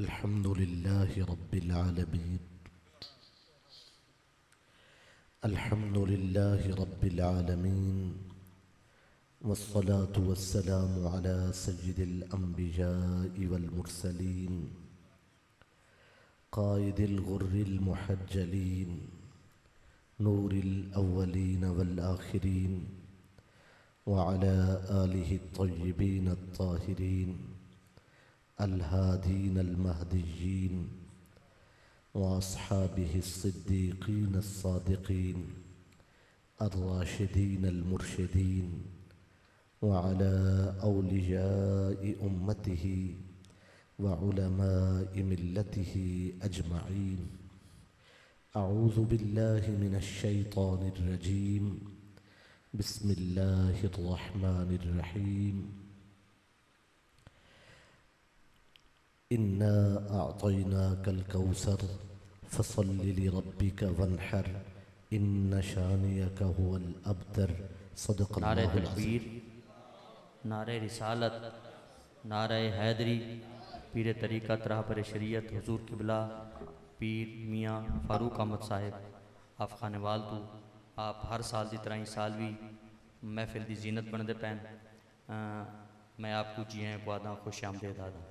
الحمد لله رب العالمين. الحمد لله رب العالمين، والصلاة والسلام على سيد الأنبياء والمرسلين، قائد الغر المحجلين، نور الأولين والآخرين، وعلى آله الطيبين الطاهرين الهادين المهديين، وأصحابه الصديقين الصادقين الراشدين المرشدين، وعلى أولياء أمته وعلماء ملته أجمعين. أعوذ بالله من الشيطان الرجيم. بسم الله الرحمن الرحيم. إنا أعطيناك الكوثر فصل لربك وانحر إن شانئك هو الأبتر. صدق نعرہ الله تکبیر، العظيم. نعرہ رسالت، نعرہ حیدری، پیر طریقت رہبر شریعت حضور قبلہ پیر میاں فاروق احمد صاحب آپ خانے والدو آپ ہر سال دی طرح سالوی محفل دی زینت بندے پین. میں آپ کو جی ہیں کو آدھا خوش آمدید آدھا.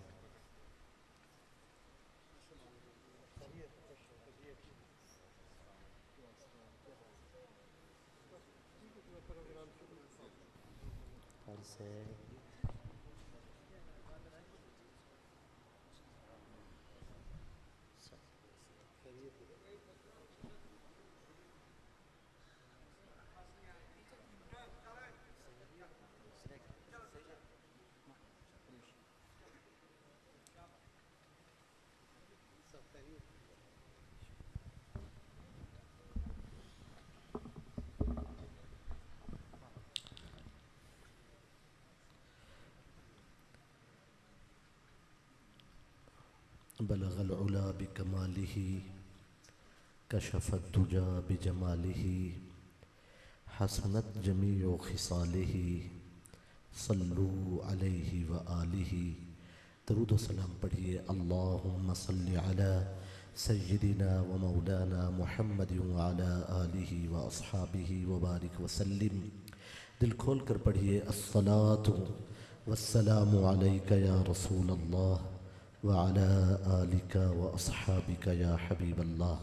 بلغ العلا بكماله، كشف الدجى بجماله، حسنت جميع خصاله، صلوا عليه وآله. درود و سلام پڑھیے. اللہم صل علی سیدنا و مولانا محمد وعلی آلہ و اصحابہ وبارک وسلم. دل کھول کر پڑھیے. الصلاة والسلام علیک یا رسول اللہ وعلى آلك وأصحابك يا حبیب اللہ.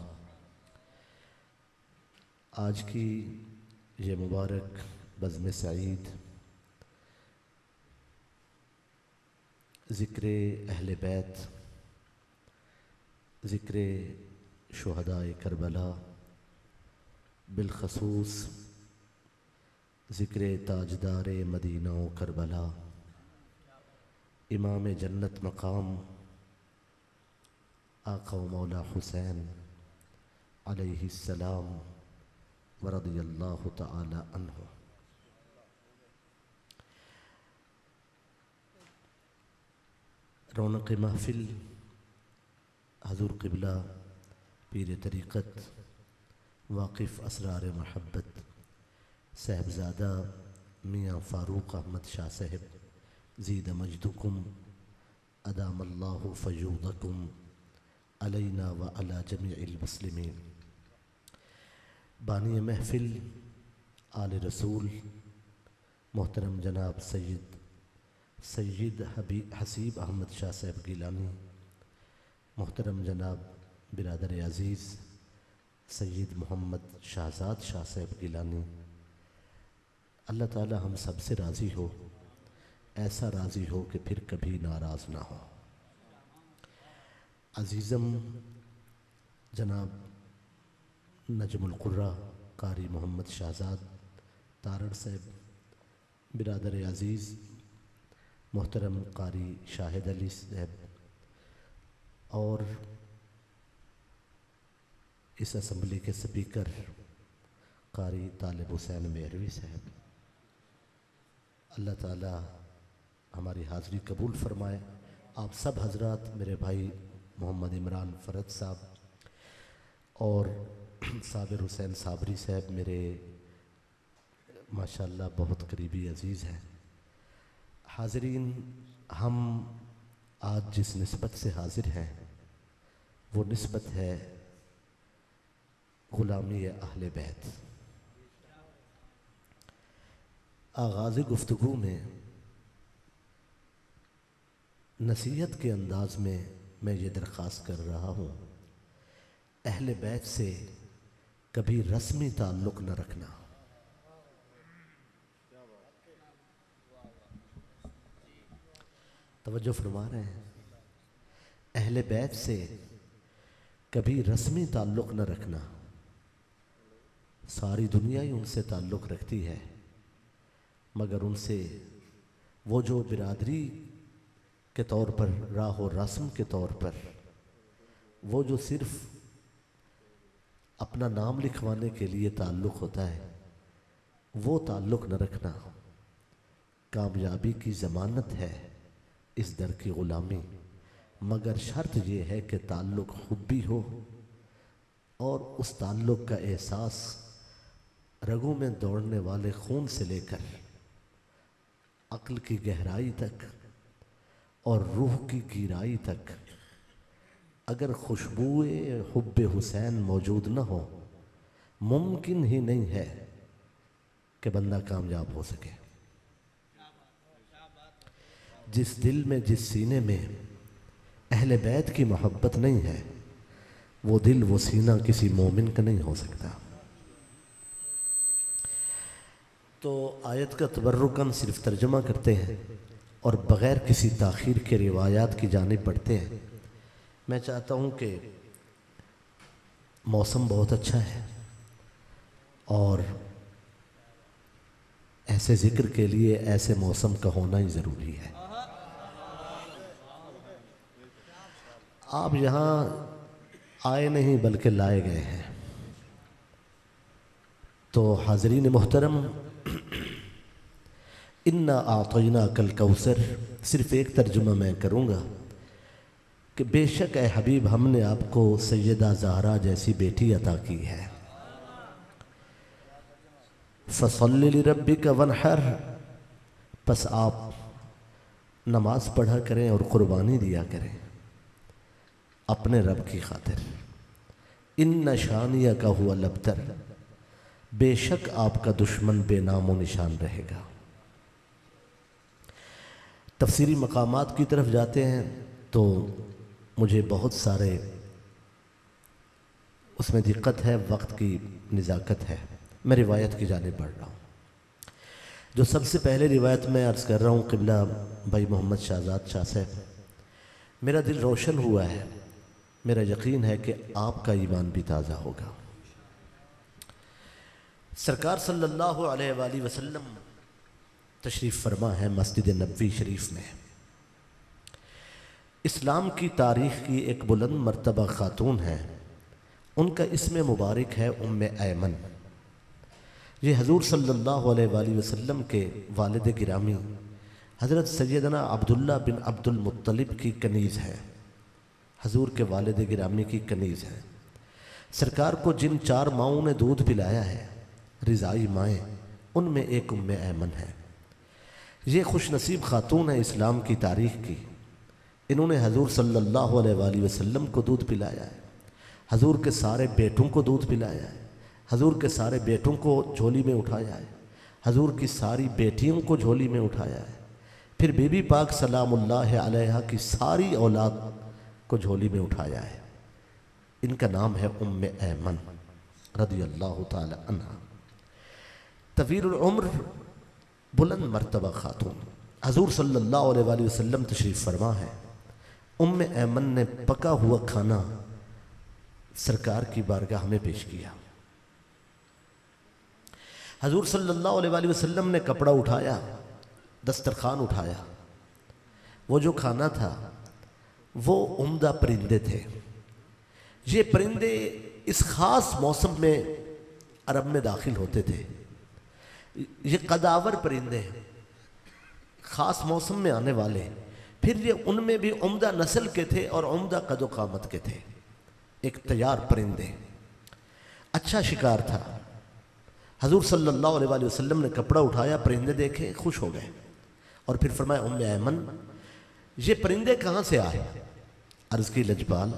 آج کی یہ مبارک بزم سعید ذکر اہل بیت، ذکر شہداء کربلا، بالخصوص ذکر تاجدار مدینہ و کربلا، امام جنت مقام آقا و مولا حسین علیہ السلام ورضی اللہ تعالی عنہ. رونق محفل حضور قبلہ پیر طریقت واقف اسرار محبت صاحبزادہ میاں فاروق احمد شاہ صاحب زید مجدکم ادام اللہ فیوضکم علینا وعلی جمیع المسلمین. بانی محفل آل رسول محترم جناب سید حسیب احمد شاہ صاحب گیلانی، محترم جناب برادر عزیز سید محمد شہزاد شاہ صاحب گیلانی. اللہ تعالی ہم سب سے راضی ہو، ایسا راضی ہو کہ پھر کبھی ناراض نہ ہو. عزیزم جناب نجم القرہ قاری محمد شہزاد تارڑ صاحب، برادر عزیز محترم قاری شاہد علی صاحب، اور اس اسمبلی کے سپیکر قاری طالب حسین مہروی صاحب. اللہ تعالی ہماری حاضری قبول فرمائے. آپ سب حضرات، میرے بھائی محمد عمران فرد صاحب اور صابر حسین صابری صاحب میرے ماشاءاللہ بہت قریبی عزیز ہیں. حاضرین، ہم آج جس نسبت سے حاضر ہیں وہ نسبت ہے غلامی اہل بیت۔ آغاز گفتگو میں نصیحت کے انداز میں یہ درخواست کر رہا ہوں، اہل بیت سے کبھی رسمی تعلق نہ رکھنا۔ توجہ فرما رہے ہیں؟ اہل بیت سے کبھی رسمی تعلق نہ رکھنا۔ ساری دنیا ہی ان سے تعلق رکھتی ہے، مگر ان سے وہ جو برادری کے طور پر، راہ و رسم کے طور پر، وہ جو صرف اپنا نام لکھوانے کے لیے تعلق ہوتا ہے، وہ تعلق نہ رکھنا کامیابی کی ضمانت ہے اس در کی غلامی، مگر شرط یہ ہے کہ تعلق حبی ہو اور اس تعلق کا احساس رگوں میں دوڑنے والے خون سے لے کر عقل کی گہرائی تک اور روح کی گہرائی تک اگر خوشبوئے حب حسین موجود نہ ہو، ممکن ہی نہیں ہے کہ بندہ کامیاب ہو سکے۔ جس دل میں، جس سینے میں اہل بیت کی محبت نہیں ہے، وہ دل، وہ سینہ کسی مومن کا نہیں ہو سکتا۔ تو آیت کا تبرکاً صرف ترجمہ کرتے ہیں اور بغیر کسی تاخیر کے روایات کی جانب بڑھتے ہیں۔ میں چاہتا ہوں کہ موسم بہت اچھا ہے اور ایسے ذکر کے لیے ایسے موسم کا ہونا ہی ضروری ہے۔ آپ یہاں آئے نہیں بلکہ لائے گئے ہیں۔ تو حاضرین محترم، اِنَّا أَعْطَيْنَاكَ الْكَوْثَرَ صرف ایک ترجمہ میں کروں گا کہ بے شک اے حبیب، ہم نے آپ کو سیدہ زہرا جیسی بیٹی عطا کی ہے۔ فَصَلِّ لِرَبِّكَ وَانْحَرْ، پس آپ نماز پڑھا کریں اور قربانی دیا کریں اپنے رب کی خاطر۔ اِنَّ شَانِئَكَ هُوَ الْأَبْتَرُ، بے شک آپ کا دشمن بے نام و نشان رہے گا۔ تفسیری مقامات کی طرف جاتے ہیں تو مجھے بہت سارے اس میں دقت ہے، وقت کی نزاکت ہے، میں روایت کی جانب بڑھ رہا ہوں۔ جو سب سے پہلے روایت میں عرض کر رہا ہوں، قبلہ بھائی محمد شہزاد شاہ صاحب، میرا دل روشن ہوا ہے، میرا یقین ہے کہ آپ کا ایمان بھی تازہ ہوگا۔ سرکار صلی اللہ علیہ وآلہ وسلم تشریف فرما ہے مسجد نبوی شریف میں۔ اسلام کی تاریخ کی ایک بلند مرتبہ خاتون ہے، ان کا اسم مبارک ہے ام ایمن۔ یہ حضور صلی اللہ علیہ وآلہ وسلم کے والد گرامی حضرت سیدنا عبداللہ بن عبد المطلب کی کنیز ہے، حضور کے والد گرامی کی کنیز ہے۔ سرکار کو جن 4 ماؤں نے دودھ پلایا ہے، رضائی مائیں، ان میں ایک ام ایمن ہے۔ یہ خوش نصیب خاتون ہے اسلام کی تاریخ کی، انہوں نے حضور صلی اللہ علیہ وآلہ وسلم کو دودھ پلایا ہے، حضور کے سارے بیٹوں کو دودھ پلایا ہے، حضور کے سارے بیٹوں کو جھولی میں اٹھایا ہے، حضور کی ساری بیٹیوں کو جھولی میں اٹھایا ہے، پھر بی بی پاک سلام اللہ علیہا کی ساری اولاد کو جھولی میں اٹھایا ہے۔ ان کا نام ہے ام ایمن رضی اللہ تعالی عنہ، طویل العمر، بلند مرتبہ خاتون۔ حضور صلی اللہ علیہ وآلہ وسلم تشریف فرما ہے، ام ایمن نے پکا ہوا کھانا سرکار کی بارگاہ میں پیش کیا۔ حضور صلی اللہ علیہ وآلہ وسلم نے کپڑا اٹھایا، دسترخوان اٹھایا، وہ جو کھانا تھا وہ عمدہ پرندے تھے۔ یہ پرندے اس خاص موسم میں عرب میں داخل ہوتے تھے، یہ قداور پرندے ہیں، خاص موسم میں آنے والے، پھر یہ ان میں بھی عمدہ نسل کے تھے اور عمدہ قد و قامت کے تھے، ایک تیار پرندے، اچھا شکار تھا۔ حضور صلی اللہ علیہ وآلہ وسلم نے کپڑا اٹھایا، پرندے دیکھے، خوش ہو گئے، اور پھر فرمایا ام ایمن یہ پرندے کہاں سے آئے؟ عرض کی لجپال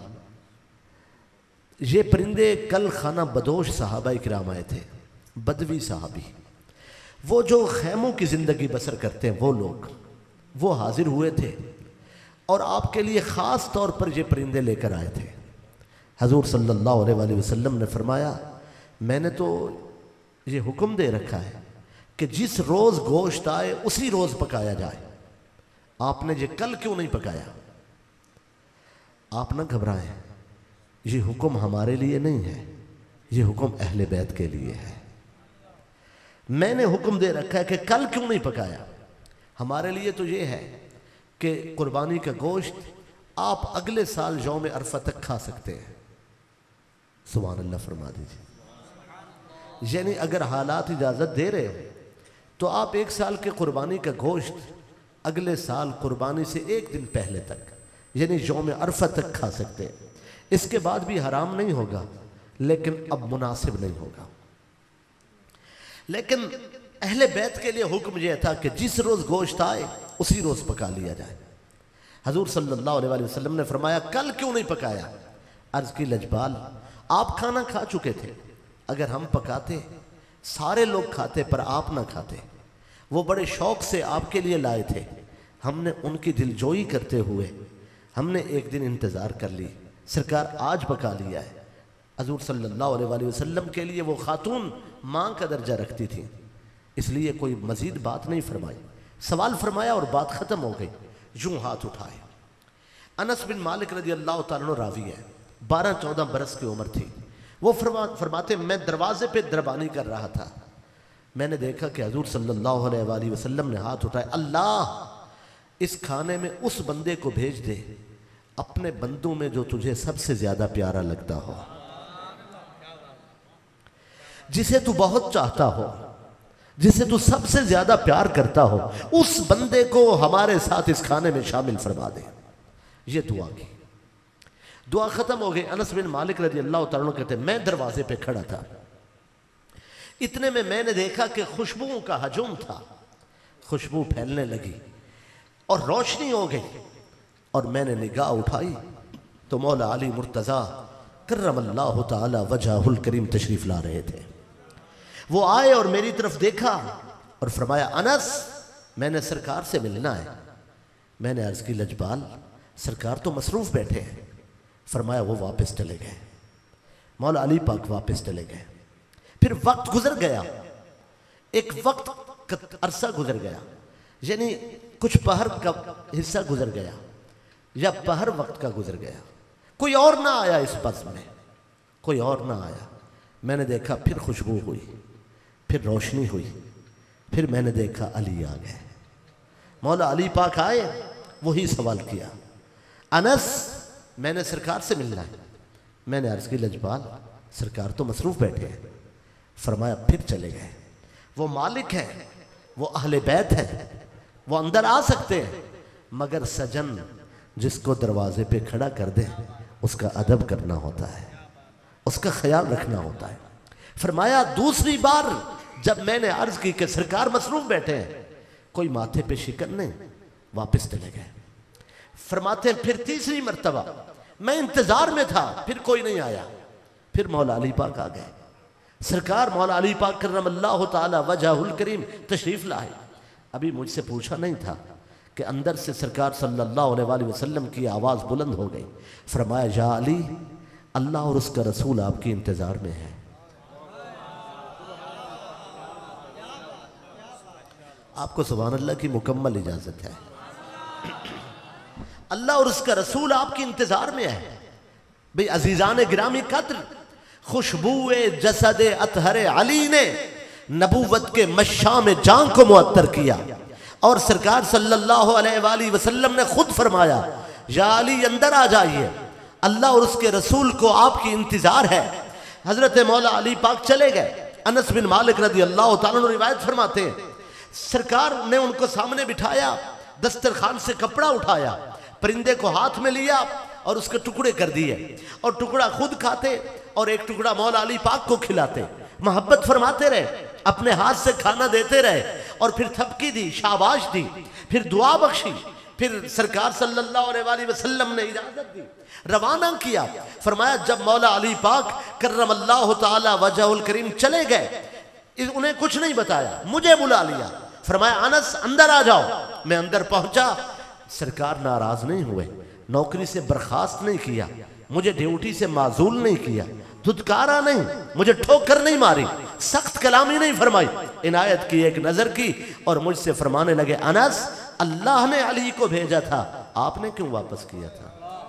یہ پرندے کل خانہ بدوش صحابہ کرام آئے تھے، بدوی صحابی، وہ جو خیموں کی زندگی بسر کرتے ہیں وہ لوگ، وہ حاضر ہوئے تھے اور آپ کے لیے خاص طور پر یہ پرندے لے کر آئے تھے۔ حضور صلی اللہ علیہ وآلہ وسلم نے فرمایا میں نے تو یہ حکم دے رکھا ہے کہ جس روز گوشت آئے اسی روز پکایا جائے، آپ نے یہ کل کیوں نہیں پکایا؟ آپ نہ گھبرائیں، یہ حکم ہمارے لیے نہیں ہے، یہ حکم اہل بیت کے لیے ہے۔ میں نے حکم دے رکھا ہے کہ کل کیوں نہیں پکایا؟ ہمارے لیے تو یہ ہے کہ قربانی کا گوشت آپ اگلے سال یوم عرفہ تک کھا سکتے ہیں۔ سبحان اللہ فرما دیجیے۔ یعنی اگر حالات اجازت دے رہے ہیں تو آپ ایک سال کے قربانی کا گوشت اگلے سال قربانی سے ایک دن پہلے تک یعنی یوم عرفہ تک کھا سکتے ہیں۔ اس کے بعد بھی حرام نہیں ہوگا لیکن اب مناسب نہیں ہوگا۔ لیکن اہل بیت کے لیے حکم یہ تھا کہ جس روز گوشت آئے اسی روز پکا لیا جائے۔ حضور صلی اللہ علیہ وآلہ وسلم نے فرمایا کل کیوں نہیں پکایا؟ عرض کی لجپال آپ کھانا کھا چکے تھے، اگر ہم پکاتے سارے لوگ کھاتے پر آپ نہ کھاتے۔ وہ بڑے شوق سے آپ کے لیے لائے تھے، ہم نے ان کی دلجوئی کرتے ہوئے ہم نے ایک دن انتظار کر لی، سرکار آج پکا لیا ہے۔ حضور صلی اللہ علیہ وآلہ وسلم کے لیے وہ خاتون ماں کا درجہ رکھتی تھی، اس لیے کوئی مزید بات نہیں فرمائی، سوال فرمایا اور بات ختم ہو گئی۔ یوں ہاتھ اٹھائے۔ انس بن مالک رضی اللہ تعالیٰ عنہ راوی ہے، 12-14 برس کی عمر تھی۔ وہ فرماتے میں دروازے پہ دربانی کر رہا تھا، میں نے دیکھا کہ حضور صلی اللہ علیہ وآلہ وسلم نے ہاتھ اٹھائے، اللہ اس کھانے میں اس بندے کو بھیج دے اپنے بندوں میں جو تجھے سب سے زیادہ پیارا لگتا ہو، جسے تو بہت چاہتا ہو، جسے تو سب سے زیادہ پیار کرتا ہو، اس بندے کو ہمارے ساتھ اس کھانے میں شامل فرما دے۔ یہ دعا کی، دعا ختم ہو گئی۔ انس بن مالک رضی اللہ تعالیٰ عنہ کہتے ہیں میں دروازے پہ کھڑا تھا، اتنے میں نے دیکھا کہ خوشبوؤں کا ہجوم تھا، خوشبو پھیلنے لگی اور روشنی ہو گئی، اور میں نے نگاہ اٹھائی تو مولا علی مرتضیٰ کرم اللہ تعالی وجہہ الکریم تشریف لا رہے تھے۔ وہ آئے اور میری طرف دیکھا اور فرمایا انس میں نے سرکار سے ملنا ہے۔ میں نے عرض کی لجپال سرکار تو مصروف بیٹھے ہیں۔ فرمایا وہ واپس چلے گئے، مولا علی پاک واپس چلے گئے۔ پھر وقت گزر گیا، ایک وقت کا عرصہ گزر گیا، یعنی کچھ پہر کا حصہ گزر گیا یا پہر وقت کا گزر گیا، کوئی اور نہ آیا اس بس میں، کوئی اور نہ آیا۔ میں نے دیکھا پھر خوشبو ہوئی، پھر روشنی ہوئی، پھر میں نے دیکھا علی آ گئے۔ مولا علی پاک آئے، وہی سوال کیا انس میں نے سرکار سے ملنا ہے۔ میں نے عرض کی لجپال سرکار تو مصروف بیٹھے ہیں۔ فرمایا پھر چلے گئے۔ وہ مالک ہے، وہ اہل بیت ہے، وہ اندر آ سکتے ہیں، مگر سجن جس کو دروازے پہ کھڑا کر دے اس کا ادب کرنا ہوتا ہے، اس کا خیال رکھنا ہوتا ہے۔ فرمایا دوسری بار جب میں نے عرض کی کہ سرکار مصروف بیٹھے ہیں، کوئی ماتھے پہ شکن نہیں، واپس چلے گئے۔ فرماتے ہیں پھر تیسری مرتبہ میں انتظار میں تھا، پھر کوئی نہیں آیا، پھر مولا علی پاک آ گئے۔ سرکار مولا علی پاک کرم اللہ تعالی وجہہ الکریم تشریف لائے۔ ابھی مجھ سے پوچھا نہیں تھا کہ اندر سے سرکار صلی اللہ علیہ وآلہ وسلم کی آواز بلند ہو گئی۔ فرمایا یا علی اللہ اور اس کا رسول آپ کی انتظار میں ہے۔ آپ کو سبحان اللہ کی مکمل اجازت ہے، اللہ اور اس کا رسول آپ کی انتظار میں ہے۔ بھئی عزیزان گرامی قدر، خوشبو جسد اطہر علی نے نبوت کے مشام جان کو معطر کیا، اور سرکار صلی اللہ علیہ وآلہ وسلم نے خود فرمایا یا علی اندر آ جائیے، اللہ اور اس کے رسول کو آپ کی انتظار ہے۔ حضرت مولا علی پاک چلے گئے۔ انس بن مالک رضی اللہ تعالیٰ عنہ روایت فرماتے ہیں سرکار نے ان کو سامنے بٹھایا، دسترخوان سے کپڑا اٹھایا، پرندے کو ہاتھ میں لیا اور اس کے ٹکڑے کر دیے، اور ٹکڑا خود کھاتے اور ایک ٹکڑا مولا علی پاک کو کھلاتے، محبت فرماتے رہے، اپنے ہاتھ سے کھانا دیتے رہے، اور پھر تھپکی دی، شاباش دی، پھر دعا بخشی پھر سرکار صلی اللہ علیہ وآلہ وسلم نے اجازت دی، روانہ کیا۔ فرمایا جب مولا علی پاک کرم اللہ تعالی وجہ الکریم چلے گئے، انہیں کچھ نہیں بتایا، مجھے بلا لیا، فرمایا انس اندر آ جاؤ۔ میں اندر پہنچا، سرکار ناراض نہیں ہوئے، نوکری سے برخاست نہیں کیا، مجھے ڈیوٹی سے معزول نہیں کیا، دھتکارا نہیں، مجھے ٹھوکر نہیں ماری، سخت کلامی نہیں فرمائی، عنایت کی، ایک نظر کی اور مجھ سے فرمانے لگے انس اللہ نے علی کو بھیجا تھا، آپ نے کیوں واپس کیا تھا؟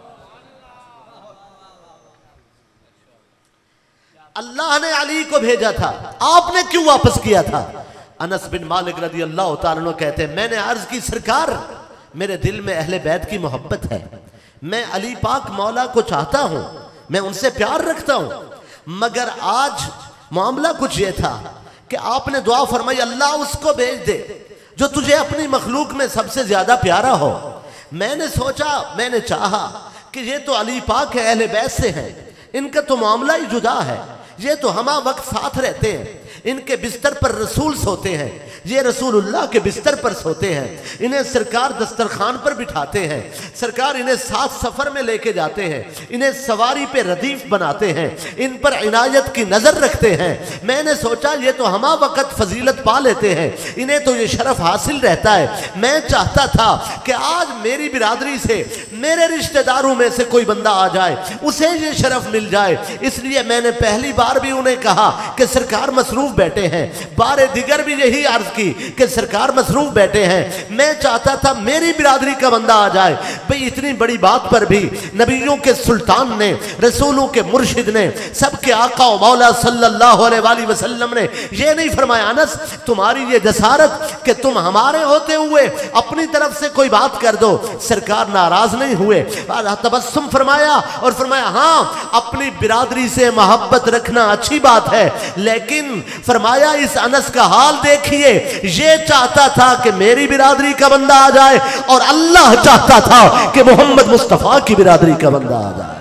اللہ نے علی کو بھیجا تھا، آپ نے کیوں واپس کیا تھا؟ انس بن مالک رضی اللہ تعالیٰ عنہ کہتے ہیں میں نے عرض کی سرکار میرے دل میں اہل بیت کی محبت ہے، میں علی پاک مولا کو چاہتا ہوں، میں ان سے پیار رکھتا ہوں، مگر آج معاملہ کچھ یہ تھا کہ آپ نے دعا فرمائی اللہ اس کو بھیج دے جو تجھے اپنی مخلوق میں سب سے زیادہ پیارا ہو۔ میں نے سوچا، میں نے چاہا کہ یہ تو علی پاک ہے، اہل بیت سے ہیں، ان کا تو معاملہ ہی جدا ہے، یہ تو ہمہ وقت ساتھ رہتے ہیں، ان کے بستر پر رسول سوتے ہیں، یہ رسول اللہ کے بستر پر سوتے ہیں، انہیں سرکار دسترخوان پر بٹھاتے ہیں، سرکار انہیں ساتھ سفر میں لے کے جاتے ہیں، انہیں سواری پہ ردیف بناتے ہیں، ان پر عنایت کی نظر رکھتے ہیں۔ میں نے سوچا یہ تو ہمہ وقت فضیلت پا لیتے ہیں، انہیں تو یہ شرف حاصل رہتا ہے، میں چاہتا تھا کہ آج میری برادری سے میرے رشتہ داروں میں سے کوئی بندہ آ جائے، اسے یہ شرف مل جائے، اس لیے میں نے پہلی بار بھی انہیں کہا کہ سرکار مصروف بیٹھے ہیں، بار دیگر بھی یہی عرض کی کہ سرکار مصروف بیٹھے ہیں، میں چاہتا تھا میری برادری کا بندہ آ جائے۔ بھئی اتنی بڑی بات پر بھی نبیوں کے سلطان نے، رسولوں کے مرشد نے، سب کے آقا و مولا صلی اللہ علیہ وآلہ وسلم نے یہ نہیں فرمایا انس تمہاری یہ جسارت کہ تم ہمارے ہوتے ہوئے اپنی طرف سے کوئی بات کر دو۔ سرکار ناراض نہیں ہوئے، تبسم فرمایا اور فرمایا ہاں اپنی برادری سے محبت رکھنا اچھی بات ہے، لیکن فرمایا اس انس کا حال دیکھیے، یہ چاہتا تھا کہ میری برادری کا بندہ آ جائے اور اللہ چاہتا تھا کہ محمد مصطفیٰ کی برادری کا بندہ آ جائے۔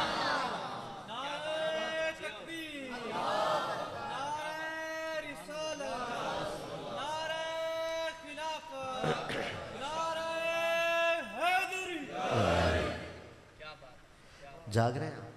جاگ رہے ہیں؟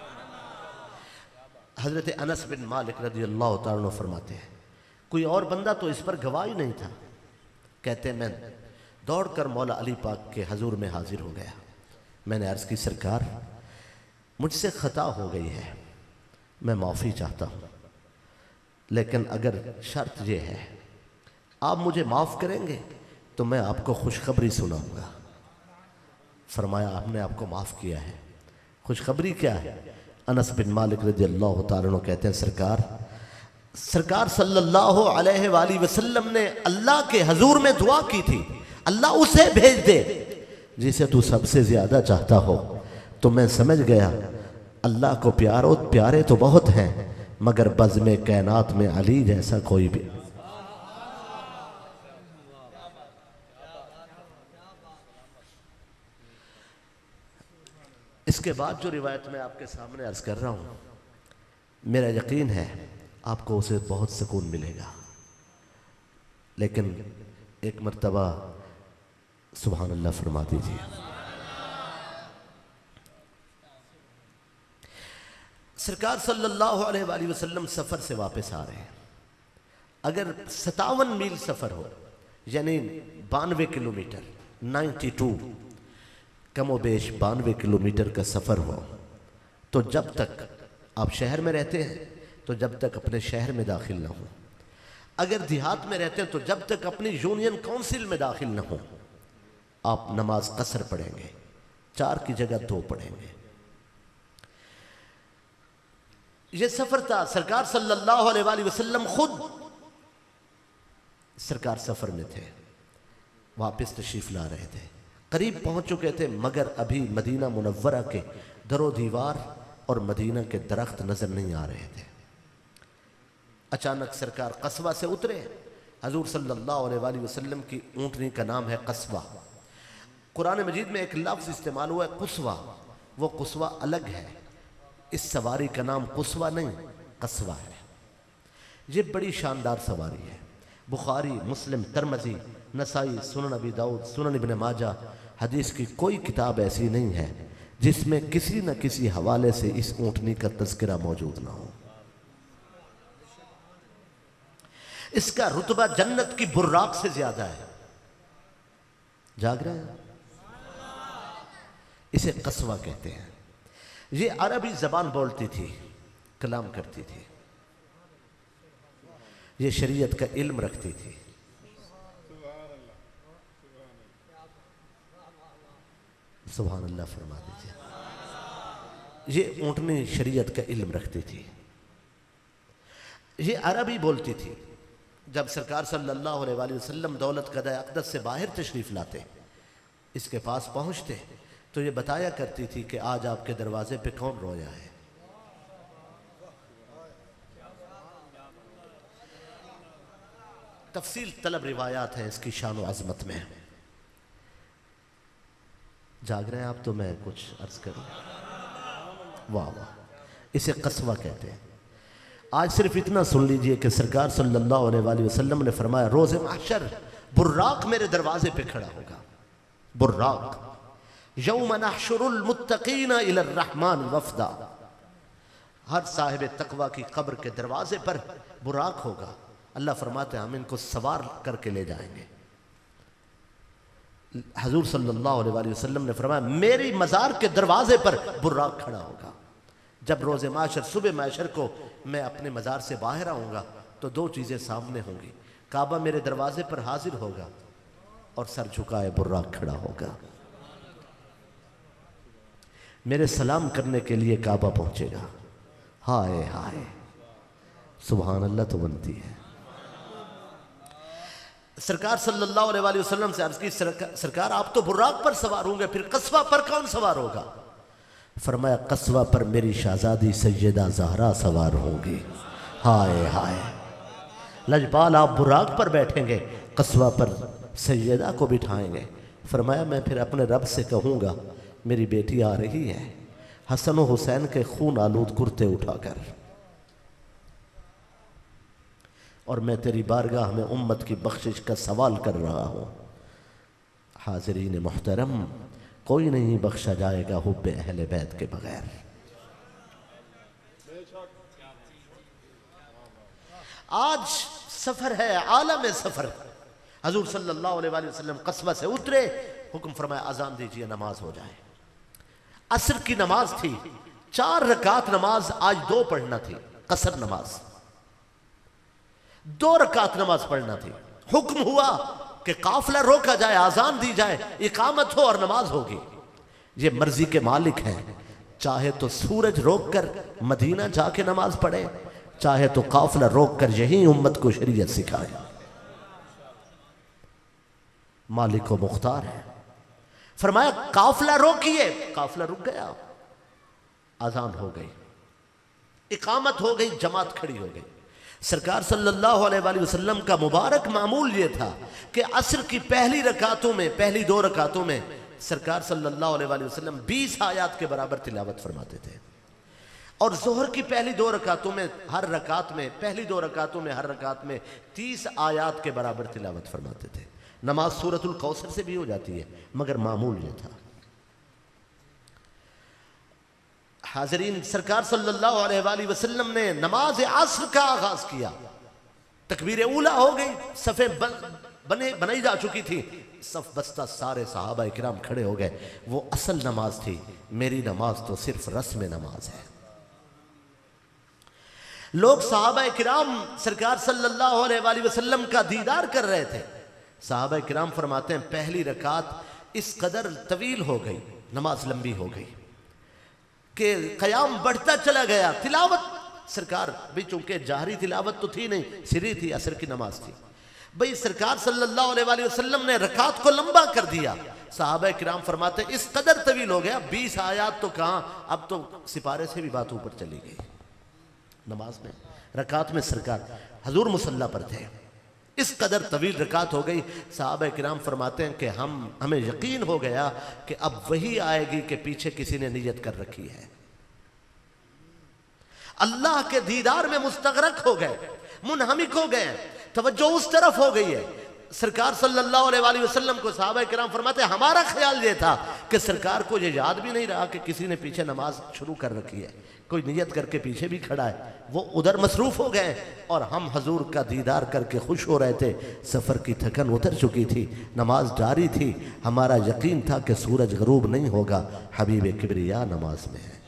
حضرت انس بن مالک رضی اللہ تعالیٰ عنہ فرماتے ہیں کوئی اور بندہ تو اس پر گواہی نہیں تھا، کہتے ہیں میں دوڑ کر مولا علی پاک کے حضور میں حاضر ہو گیا، میں نے عرض کی سرکار مجھ سے خطا ہو گئی ہے، میں معافی چاہتا ہوں، لیکن اگر شرط یہ ہے آپ مجھے معاف کریں گے تو میں آپ کو خوشخبری سناؤں گا۔ فرمایا آپ نے آپ کو معاف کیا ہے، خوشخبری کیا ہے؟ انس بن مالک رضی اللہ تعالیٰ عنہ کہتے ہیں سرکار صلی اللہ علیہ وآلہ وسلم نے اللہ کے حضور میں دعا کی تھی اللہ اسے بھیج دے جسے تو سب سے زیادہ چاہتا ہو، تو میں سمجھ گیا اللہ کو پیارے تو بہت ہیں مگر بزم کائنات میں علی جیسا کوئی بھی۔ اس کے بعد جو روایت میں آپ کے سامنے عرض کر رہا ہوں میرا یقین ہے آپ کو اسے بہت سکون ملے گا، لیکن ایک مرتبہ سبحان اللہ فرما دیجیے۔ سرکار صلی اللہ علیہ وآلہ وسلم سفر سے واپس آ رہے ہیں، اگر 57 میل سفر ہو یعنی 92 کلومیٹر 92 کم و بیش 92 کلومیٹر کا سفر ہو تو جب تک آپ شہر میں رہتے ہیں تو جب تک اپنے شہر میں داخل نہ ہوں، اگر دیہات میں رہتے ہیں تو جب تک اپنی یونین کونسل میں داخل نہ ہوں آپ نماز قصر پڑھیں گے، 4 کی جگہ 2 پڑھیں گے۔ یہ سفر تھا، سرکار صلی اللہ علیہ وآلہ وسلم خود سرکار سفر میں تھے، واپس تشریف لا رہے تھے، قریب پہنچ چکے تھے مگر ابھی مدینہ منورہ کے در و دیوار اور مدینہ کے درخت نظر نہیں آ رہے تھے۔ اچانک سرکار قصوہ سے اترے، حضور صلی اللہ علیہ وآلہ وسلم کی اونٹنی کا نام ہے قصوہ، قرآن مجید میں ایک لفظ استعمال ہوا ہے قصوہ، وہ قصوہ الگ ہے، اس سواری کا نام قصوہ نہیں قصوہ ہے، یہ بڑی شاندار سواری ہے، بخاری مسلم ترمذی نسائی، سنن ابی داؤد، سنن ابن ماجہ، حدیث کی کوئی کتاب ایسی نہیں ہے جس میں کسی نہ کسی حوالے سے اس اونٹنی کا تذکرہ موجود نہ ہو۔ اس کا رتبہ جنت کی براق سے زیادہ ہے۔ جاگ رہے ہیں؟ اسے قصوہ کہتے ہیں۔ یہ عربی زبان بولتی تھی، کلام کرتی تھی، یہ شریعت کا علم رکھتی تھی۔ سبحان اللہ فرما دیجئے۔ یہ اونٹنی شریعت کا علم رکھتی تھی، یہ عربی بولتی تھی۔ جب سرکار صلی اللہ علیہ وآلہ وسلم دولت قدہ اقدس سے باہر تشریف لاتے، اس کے پاس پہنچتے تو یہ بتایا کرتی تھی کہ آج آپ کے دروازے پہ کون رویا ہے۔ تفصیل طلب روایات ہیں اس کی شان و عظمت میں۔ جاگ رہے ہیں آپ تو میں کچھ عرض کروں؟ واہ واہ، اسے قصوہ کہتے ہیں۔ آج صرف اتنا سن لیجئے کہ سرکار صلی اللہ علیہ وآلہ وسلم نے فرمایا روز محشر براق میرے دروازے پہ کھڑا ہوگا۔ براق، یوم نحشر المتقین الی الرحمن وفدا، ہر صاحب تقوی کی قبر کے دروازے پر براق ہوگا۔ اللہ فرماتے ہیں ہم ان کو سوار کر کے لے جائیں گے۔ حضور صلی اللہ علیہ وآلہ وسلم نے فرمایا میری مزار کے دروازے پر براق کھڑا ہوگا۔ جب روز معاشر، صبح معاشر کو میں اپنے مزار سے باہر آؤں گا تو دو چیزیں سامنے ہوں گی، کعبہ میرے دروازے پر حاضر ہوگا اور سر جھکائے براق کھڑا ہوگا۔ میرے سلام کرنے کے لیے کعبہ پہنچے گا۔ ہائے ہائے، سبحان اللہ تو بنتی ہے۔ سرکار صلی اللہ علیہ وآلہ وسلم سے عرض کی سرکار آپ تو براق پر سوار ہوں گے، پھر قصوہ پر کون سوار ہوگا؟ فرمایا قصوہ پر میری شہزادی سیدہ زہرا سوار ہوں گی۔ ہائے ہائے، لجپال آپ براق پر بیٹھیں گے، قصوہ پر سیدہ کو بٹھائیں گے۔ فرمایا میں پھر اپنے رب سے کہوں گا میری بیٹی آ رہی ہے حسن و حسین کے خون آلود کرتے اٹھا کر، اور میں تیری بارگاہ میں امت کی بخشش کا سوال کر رہا ہوں۔ حاضرین محترم، کوئی نہیں بخشا جائے گا حب اہل بیت کے بغیر۔ آج سفر ہے، عالم سفر۔ حضور صلی اللہ علیہ وآلہ وسلم قصبہ سے اترے، حکم فرمایا اذان دیجئے نماز ہو جائے۔ عصر کی نماز تھی، 4 رکعت نماز آج 2 پڑھنا تھی، قصر نماز 2 رکعت نماز پڑھنا تھی۔ حکم ہوا کہ قافلہ روکا جائے، آزان دی جائے، اقامت ہو اور نماز ہوگی۔ یہ مرضی کے مالک ہیں، چاہے تو سورج روک کر مدینہ جا کے نماز پڑھے، چاہے تو قافلہ روک کر یہی امت کو شریعت سکھائے۔ مالک و مختار ہے۔ فرمایا قافلہ روکیے، قافلہ رک گیا، آزان ہو گئی، اقامت ہو گئی، جماعت کھڑی ہو گئی۔ سرکار صلی اللہ علیہ وآلہ وسلم کا مبارک معمول یہ تھا کہ عصر کی پہلی رکعتوں میں، پہلی 2 رکعتوں میں سرکار صلی اللہ علیہ وآلہ وسلم 20 آیات کے برابر تلاوت فرماتے تھے، اور ظہر کی پہلی 2 رکعتوں میں ہر رکعت میں، پہلی 2 رکعتوں میں ہر رکعت میں 30 آیات کے برابر تلاوت فرماتے تھے۔ نماز سورۃ الکوثر سے بھی ہو جاتی ہے، مگر معمول یہ تھا۔ حاضرین، سرکار صلی اللہ علیہ وآلہ وسلم نے نماز عصر کا آغاز کیا، تکبیر اولیٰ ہو گئی، صفیں بنائی جا چکی تھی، صف بستہ سارے صحابہ کرام کھڑے ہو گئے۔ وہ اصل نماز تھی، میری نماز تو صرف رسم نماز ہے۔ لوگ صحابہ کرام سرکار صلی اللہ علیہ وآلہ وسلم کا دیدار کر رہے تھے۔ صحابہ کرام فرماتے ہیں پہلی رکعت اس قدر طویل ہو گئی، نماز لمبی ہو گئی کہ قیام بڑھتا چلا گیا۔ تلاوت سرکار بھی چونکہ جہری تلاوت تو تھی نہیں، سری تھی، عصر کی نماز تھی، بھئی سرکار صلی اللہ علیہ وآلہ وسلم نے رکعت کو لمبا کر دیا۔ صحابہ کرام فرماتے ہیں اس قدر طویل ہو گیا، 20 آیات تو کہاں، اب تو سپارے سے بھی بات اوپر چلی گئی۔ نماز میں رکعت میں سرکار حضور مصلی پر تھے، اس قدر طویل رکعت ہو گئی۔ صحابہ کرام فرماتے ہیں کہ ہمیں یقین ہو گیا کہ اب وہی آئے گی کہ پیچھے کسی نے نیت کر رکھی ہے۔ اللہ کے دیدار میں مستغرق ہو گئے، منہمک ہو گئے، توجہ اس طرف ہو گئی ہے۔ سرکار صلی اللہ علیہ وآلہ وسلم کو صحابہ کرام فرماتے ہیں ہمارا خیال یہ تھا کہ سرکار کو یہ یاد بھی نہیں رہا کہ کسی نے پیچھے نماز شروع کر رکھی ہے، کوئی نیت کر کے پیچھے بھی کھڑا ہے، وہ ادھر مصروف ہو گئے اور ہم حضور کا دیدار کر کے خوش ہو رہے تھے، سفر کی تھکن اتر چکی تھی، نماز جاری تھی، ہمارا یقین تھا کہ سورج غروب نہیں ہوگا، حبیب کبریا نماز میں ہے۔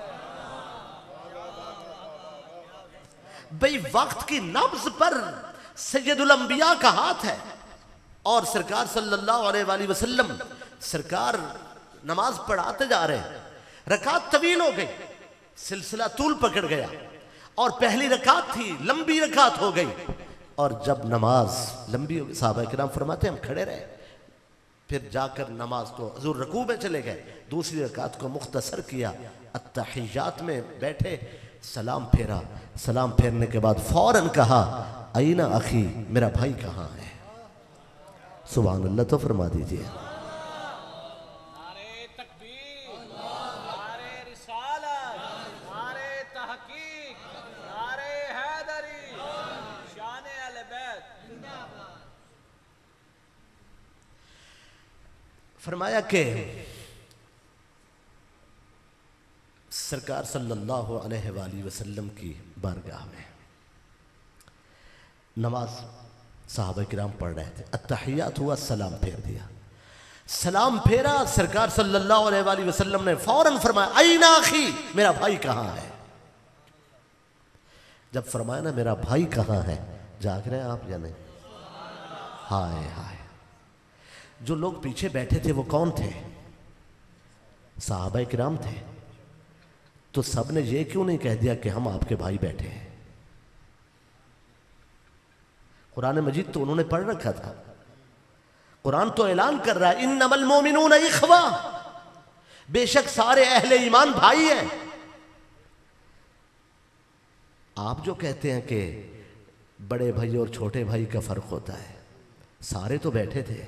بھئی وقت کی نبض پر سید الانبیاء کا ہاتھ ہے، اور سرکار صلی اللہ علیہ وآلہ وسلم سرکار نماز پڑھاتے جا رہے ہیں، رکعت طویل ہو گئی، سلسلہ طول پکڑ گیا، اور پہلی رکعت تھی لمبی رکعت ہو گئی، اور جب نماز لمبی ہو گئی صحابہ کرام فرماتے ہیں ہم کھڑے رہے، پھر جا کر نماز کو حضور رکوع میں چلے گئے، دوسری رکعت کو مختصر کیا، التحیات میں بیٹھے، سلام پھیرا، سلام پھیرنے کے بعد فوراً کہا این اخی، میرا بھائی کہاں ہے؟ سبحان اللہ تو فرما دیجئے۔ نعرہ تکبیر، نعرہ رسالت، نعرہ تحقیق، نعرہ حیدری، شان اہل بیت۔ فرمایا کہ سرکار صلی اللہ علیہ وآلہ وسلم کی بارگاہ میں نماز صحابہ کرام پڑھ رہے تھے، التحیات ہوا، سلام پھیر دیا، سلام پھیرا، سرکار صلی اللہ علیہ وآلہ وسلم نے فوراً فرمایا این اخی، میرا بھائی کہاں ہے؟ جب فرمایا نا میرا بھائی کہاں ہے، جاگ رہے ہیں آپ یا نہیں؟ ہائے ہائے، جو لوگ پیچھے بیٹھے تھے وہ کون تھے؟ صحابہ کرام تھے، تو سب نے یہ کیوں نہیں کہہ دیا کہ ہم آپ کے بھائی بیٹھے ہیں؟ قرآن مجید تو انہوں نے پڑھ رکھا تھا، قرآن تو اعلان کر رہا ہے انما المومنون اخوہ، بے شک سارے اہل ایمان بھائی ہیں۔ آپ جو کہتے ہیں کہ بڑے بھائی اور چھوٹے بھائی کا فرق ہوتا ہے، سارے تو بیٹھے تھے۔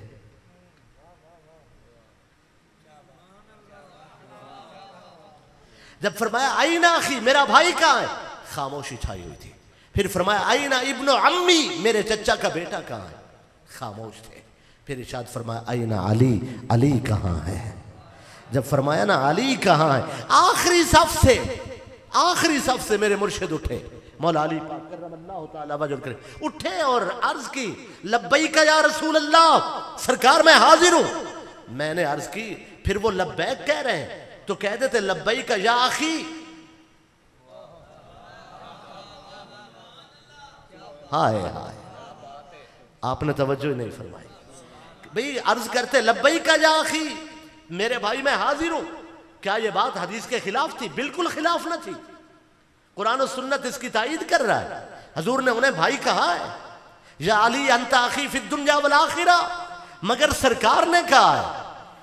جب فرمایا آئینہ اخی، میرا بھائی کہاں ہے، خاموشی چھائی ہوئی تھی۔ پھر فرمایا آئینہ ابن عمی، میرے چچا کا بیٹا کہاں ہے، خاموش تھے۔ پھر ارشاد فرمایا آئینہ علی، علی کہاں ہے؟ جب فرمایا نا علی کہاں ہے، آخری صف سے میرے مرشد اٹھے، مولا علی پاک کرم اللہ تعالیٰ وجہ کرے، اٹھے اور عرض کی لبیک یا رسول اللہ، سرکار میں حاضر ہوں۔ میں نے عرض کی، پھر وہ لبیک کہہ رہے ہیں تو کہہ دیتے لبیک یا اخی۔ ہائے ہائے، آپ نے توجہ نہیں فرمائی، بھئی عرض کرتے لبیک یا اخی، میرے بھائی میں حاضر ہوں۔ کیا یہ بات حدیث کے خلاف تھی؟ بالکل خلاف نہ تھی، قرآن و سنت اس کی تائید کر رہا ہے۔ حضور نے انہیں بھائی کہا ہے، یا علی انت اخی فی الدنیا والآخرہ، مگر سرکار نے کہا ہے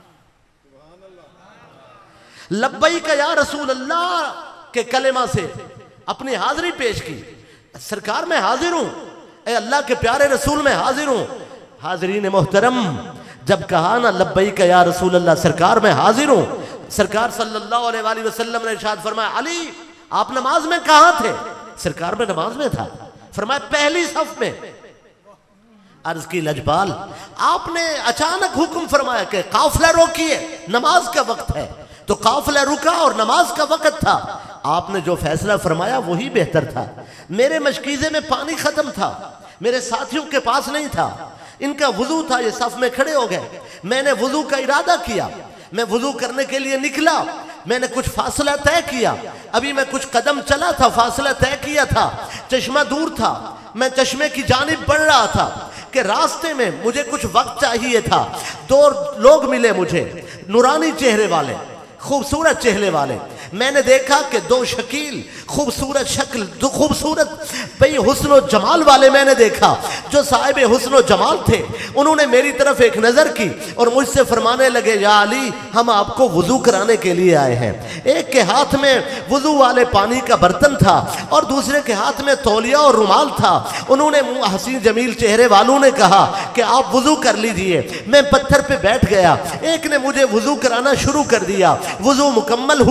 لبیک یا رسول اللہ کے کلمہ سے اپنی حاضری پیش کی، سرکار میں حاضر ہوں، اے اللہ کے پیارے رسول میں حاضر ہوں۔ حاضرین محترم، جب کہا نا لبیک یا رسول اللہ، سرکار میں حاضر ہوں، سرکار صلی اللہ علیہ وآلہ وسلم نے ارشاد فرمایا علی آپ نماز میں کہاں تھے؟ سرکار میں نماز میں تھا، فرمایا پہلی صف میں۔ عرض کی لجپال، آپ نے اچانک حکم فرمایا کہ قافلہ روکیے، نماز کا وقت ہے، تو قافلہ رکا اور نماز کا وقت تھا۔ آپ نے جو فیصلہ فرمایا وہی بہتر تھا۔ میرے مشکیزے میں پانی ختم تھا، میرے ساتھیوں کے پاس نہیں تھا، ان کا وضو تھا، یہ صف میں کھڑے ہو گئے۔ میں نے وضو کا ارادہ کیا، میں وضو کرنے کے لیے نکلا، میں نے کچھ فاصلہ طے کیا، ابھی میں کچھ قدم چلا تھا، فاصلہ طے کیا تھا، چشمہ دور تھا، میں چشمے کی جانب بڑھ رہا تھا کہ راستے میں مجھے کچھ وقت چاہیے تھا۔ دو لوگ ملے مجھے، نورانی چہرے والے، خوبصورت چہرے والے۔ میں نے دیکھا کہ دو شکیل خوبصورت شکل، دو خوبصورت بھئی حسن و جمال والے میں نے دیکھا، جو صاحب حسن و جمال تھے۔ انہوں نے میری طرف ایک نظر کی اور مجھ سے فرمانے لگے یا علی ہم آپ کو وضو کرانے کے لیے آئے ہیں۔ ایک کے ہاتھ میں وضو والے پانی کا برتن تھا اور دوسرے کے ہاتھ میں تولیہ اور رومال تھا۔ انہوں نے حسین جمیل چہرے والوں نے کہا کہ آپ وضو کر لیجئے۔ میں پتھر پہ بیٹھ گیا، ایک نے مجھے وضو کرانا شروع کر دیا، وضو مکمل ہوا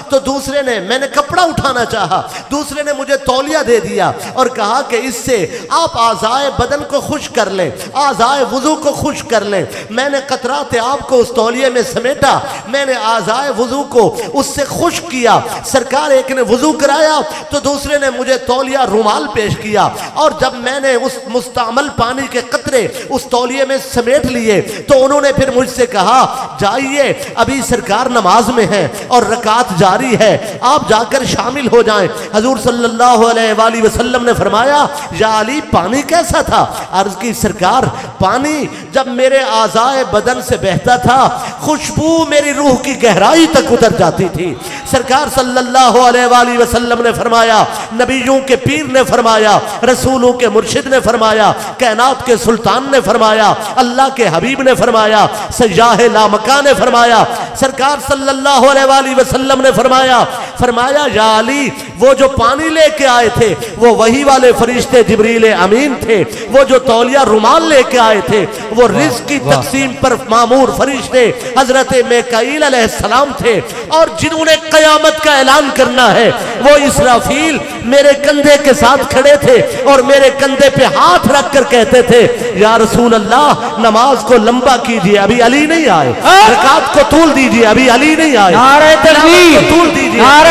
تو دوسرے نے، میں نے کپڑا اٹھانا چاہا، دوسرے نے مجھے تولیہ دے دیا اور کہا کہ اس سے آپ اعضائے بدن کو خشک کر لیں، اعضائے وضو کو خشک کر لیں۔ میں نے قطرات آب کو اس تولیے میں سمیٹا، میں نے اعضائے وضو کو اس سے خشک کیا۔ سرکار ایک نے وضو کرایا تو دوسرے نے مجھے تولیہ رومال پیش کیا، اور جب میں نے اس مستعمل پانی کے قطرے اس تولیے میں سمیٹ لیے تو انہوں نے پھر مجھ سے کہا جائیے ابھی سرکار نماز میں ہیں اور رکعت جاری ہے، آپ جا کر شامل ہو جائیں۔ حضور صلی اللہ علیہ وآلہ وسلم نے فرمایا یا علی پانی کیسا تھا؟ عرض کی سرکار پانی جب میرے اعضائے بدن سے بہتا تھا خوشبو میری روح کی گہرائی تک اتر جاتی تھی۔ سرکار صلی اللہ علیہ وآلہ وسلم نے فرمایا، نبیوں کے پیر نے فرمایا، رسولوں کے مرشد نے فرمایا، کائنات کے سلطان نے فرمایا، اللہ کے حبیب نے فرمایا، سیاح لامکاں نے فرمایا، سرکار صلی اللہ علیہ وآلہ وسلم نے فرمایا یا علی وہ جو پانی لے کے آئے تھے وہ وہی والے فرشتے جبریل امین تھے، وہ جو تولیہ رومال لے کے آئے تھے وہ رزق کی تقسیم پر مامور فرشتے حضرت میکائیل علیہ السلام تھے، اور جنہوں نے قیامت کا اعلان کرنا ہے وہ اسرافیل میرے کندھے کے ساتھ کھڑے تھے اور میرے کندھے پہ ہاتھ رکھ کر کہتے تھے یا رسول اللہ نماز کو لمبا کیجئے، ابھی علی نہیں آئے، رکعت کو طول دیجئے، ابھی علی نہیں آئے، نعرہ تکبیر، نعرہ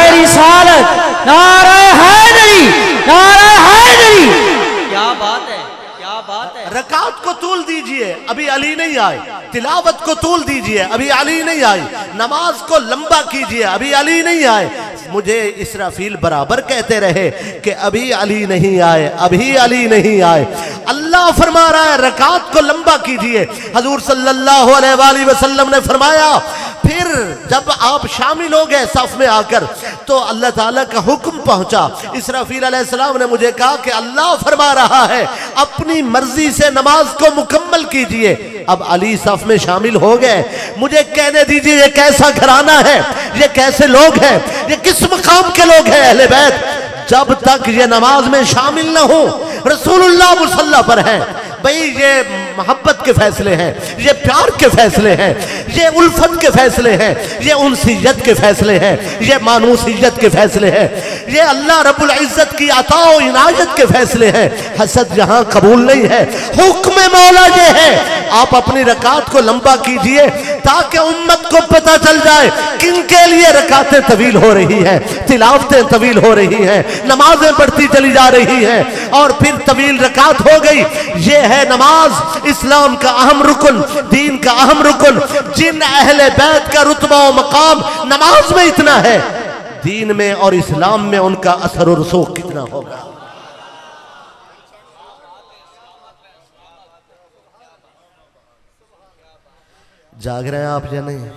رسالت، نعرہ حیدری، نعرہ حیدری۔ کیا بات ہے، کیا بات ہے۔ رکعت کو طول دیجئے، ابھی علی نہیں آئے، تلاوت کو طول دیجئے، ابھی علی نہیں آئے، نماز کو لمبا کیجئے، ابھی علی نہیں آئے۔ مجھے اسرافیل برابر کہتے رہے کہ ابھی علی نہیں آئے، ابھی علی نہیں آئے۔ اللہ فرما رہا ہے رکعت کو لمبا کیجئے۔ حضور صلی اللہ علیہ وآلہ وسلم نے فرمایا پھر جب آپ شامل ہو گئے صف میں آ کر تو اللہ تعالیٰ کا حکم پہنچا۔ اسرافیل علیہ السلام نے مجھے کہا کہ اللہ فرما رہا ہے اپنی مرضی سے نماز کو مکمل کیجئے۔ اب علی صف میں شامل ہو گئے۔ مجھے کہنے دیجئے یہ کیسا گھرانہ ہے، یہ کیسے لوگ ہیں، یہ کس مقام کے لوگ ہیں اہل بیت؟ جب تک یہ نماز میں شامل نہ ہوں رسول اللہ مصلی پر ہیں۔ بھئی یہ محبت کے فیصلے ہیں، یہ پیار کے فیصلے ہیں، یہ الفت کے فیصلے ہیں، یہ انسیت کے فیصلے ہیں، یہ مانوسیت کے فیصلے ہیں، یہ اللہ رب العزت کی عطا و عنایت کے فیصلے ہیں۔ حسد یہاں قبول نہیں ہے۔ حکم مولا یہ ہے آپ اپنی رکعت کو لمبا کیجئے تاکہ امت کو پتہ چل جائے کن کے لیے رکعتیں طویل ہو رہی ہیں، تلاوتیں طویل ہو رہی ہیں، نمازیں بڑھتی چلی جا رہی ہیں، اور پھر طویل رکعت ہو گئی۔ یہ ہے نماز، اسلام کا اہم رکن، دین کا اہم رکن۔ جن اہل بیت کا رتبہ و مقام نماز میں اتنا ہے، دین میں اور اسلام میں ان کا اثر و رسوخ کتنا ہوگا۔ جاگ رہے ہیں آپ یا نہیں؟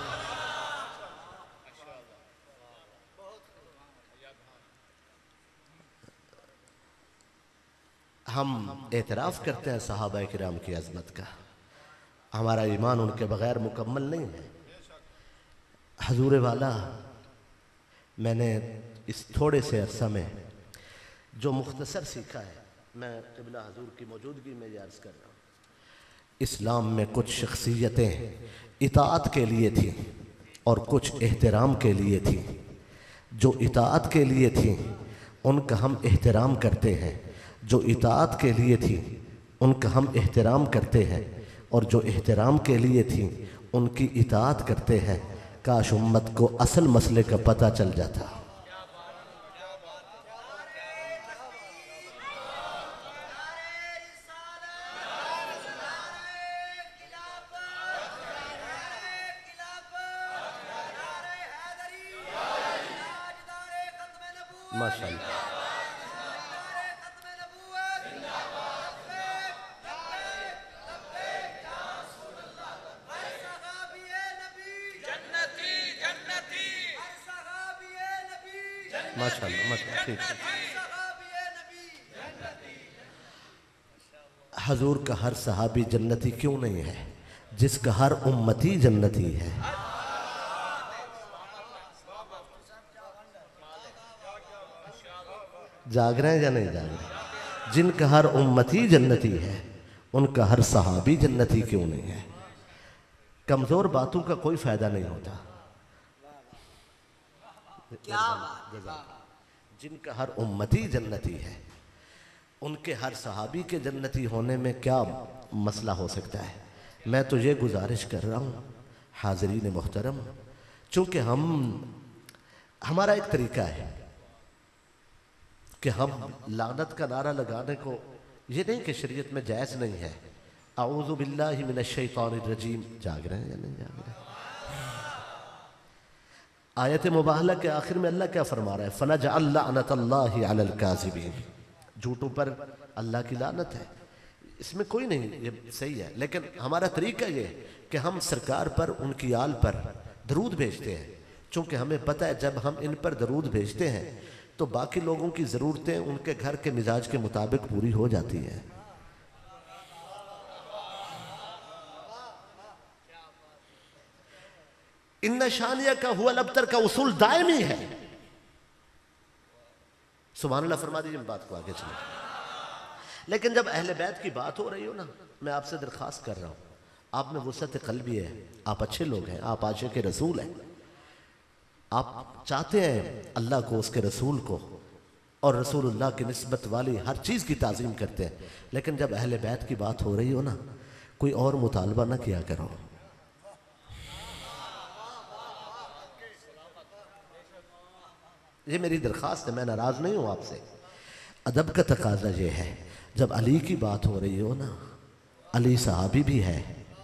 ہم اعتراف کرتے ہیں صحابہ کرام کی عظمت کا، ہمارا ایمان ان کے بغیر مکمل نہیں ہے۔ حضور والا میں نے اس تھوڑے سے عرصہ میں جو مختصر سیکھا ہے، میں قبلہ حضور کی موجودگی میں یہ عرض کر رہا ہوں۔ اسلام میں کچھ شخصیتیں اطاعت کے لیے تھیں اور کچھ احترام کے لیے تھیں۔ جو اطاعت کے لیے تھیں ان کا ہم احترام کرتے ہیں، جو اطاعت کے لیے تھی ان کا ہم احترام کرتے ہیں، اور جو احترام کے لیے تھی ان کی اطاعت کرتے ہیں۔ کاش امت کو اصل مسئلے کا پتہ چل جاتا۔ ماشاءاللہ ماشاءاللہ ٹھیک۔ حضور کا ہر صحابی جنتی کیوں نہیں ہے؟ جس کا ہر امتی جنتی ہے۔ جاگ رہے ہیں یا نہیں جاگ رہے؟ جن کا ہر امتی جنتی ہے ان کا ہر صحابی جنتی کیوں نہیں ہے؟ کمزور باتوں کا کوئی فائدہ نہیں ہوتا۔ جن کا ہر امتی جنتی ہے، ان کے ہر صحابی کے جنتی ہونے میں کیا مسئلہ ہو سکتا ہے؟ میں تو یہ گزارش کر رہا ہوں حاضرین محترم، چونکہ ہمارا ایک طریقہ ہے کہ ہم لعنت کا نعرہ لگانے کو، یہ نہیں کہ شریعت میں جائز نہیں ہے، اعوذ باللہ من الشیطان الرجیم، جاگ رہے ہیں یا نہیں جاگ رہے ہیں؟ آیت مباہلہ کے آخر میں اللہ کیا فرما رہا ہے؟ فَنَجْعَلْ لَعْنَةَ اللَّهِ عَلَى الْكَاذِبِينَ، جھوٹوں پر اللہ کی لعنت ہے، اس میں کوئی نہیں، یہ صحیح ہے، لیکن ہمارا طریقہ یہ ہے کہ ہم سرکار پر، ان کی آل پر درود بھیجتے ہیں، چونکہ ہمیں پتہ ہے جب ہم ان پر درود بھیجتے ہیں تو باقی لوگوں کی ضرورتیں ان کے گھر کے مزاج کے مطابق پوری ہو جاتی ہیں۔ ان شانیہ کا ہوا الابتر کا اصول دائمی ہے۔ سبحان اللہ فرما دیجئے، میں بات کو آگے چلیں۔ لیکن جب اہل بیت کی بات ہو رہی ہو نا، میں آپ سے درخواست کر رہا ہوں، آپ میں وسعت قلبی ہے، آپ اچھے لوگ ہیں، آپ عاشق رسول ہیں، آپ چاہتے ہیں اللہ کو، اس کے رسول کو اور رسول اللہ کی نسبت والی ہر چیز کی تعظیم کرتے ہیں، لیکن جب اہل بیت کی بات ہو رہی ہو نا، کوئی اور مطالبہ نہ کیا کرو۔ یہ میری درخواست ہے، میں ناراض نہیں ہوں آپ سے۔ ادب کا تقاضا یہ ہے، جب علی کی بات ہو رہی ہو نا، علی صحابی بھی ہے،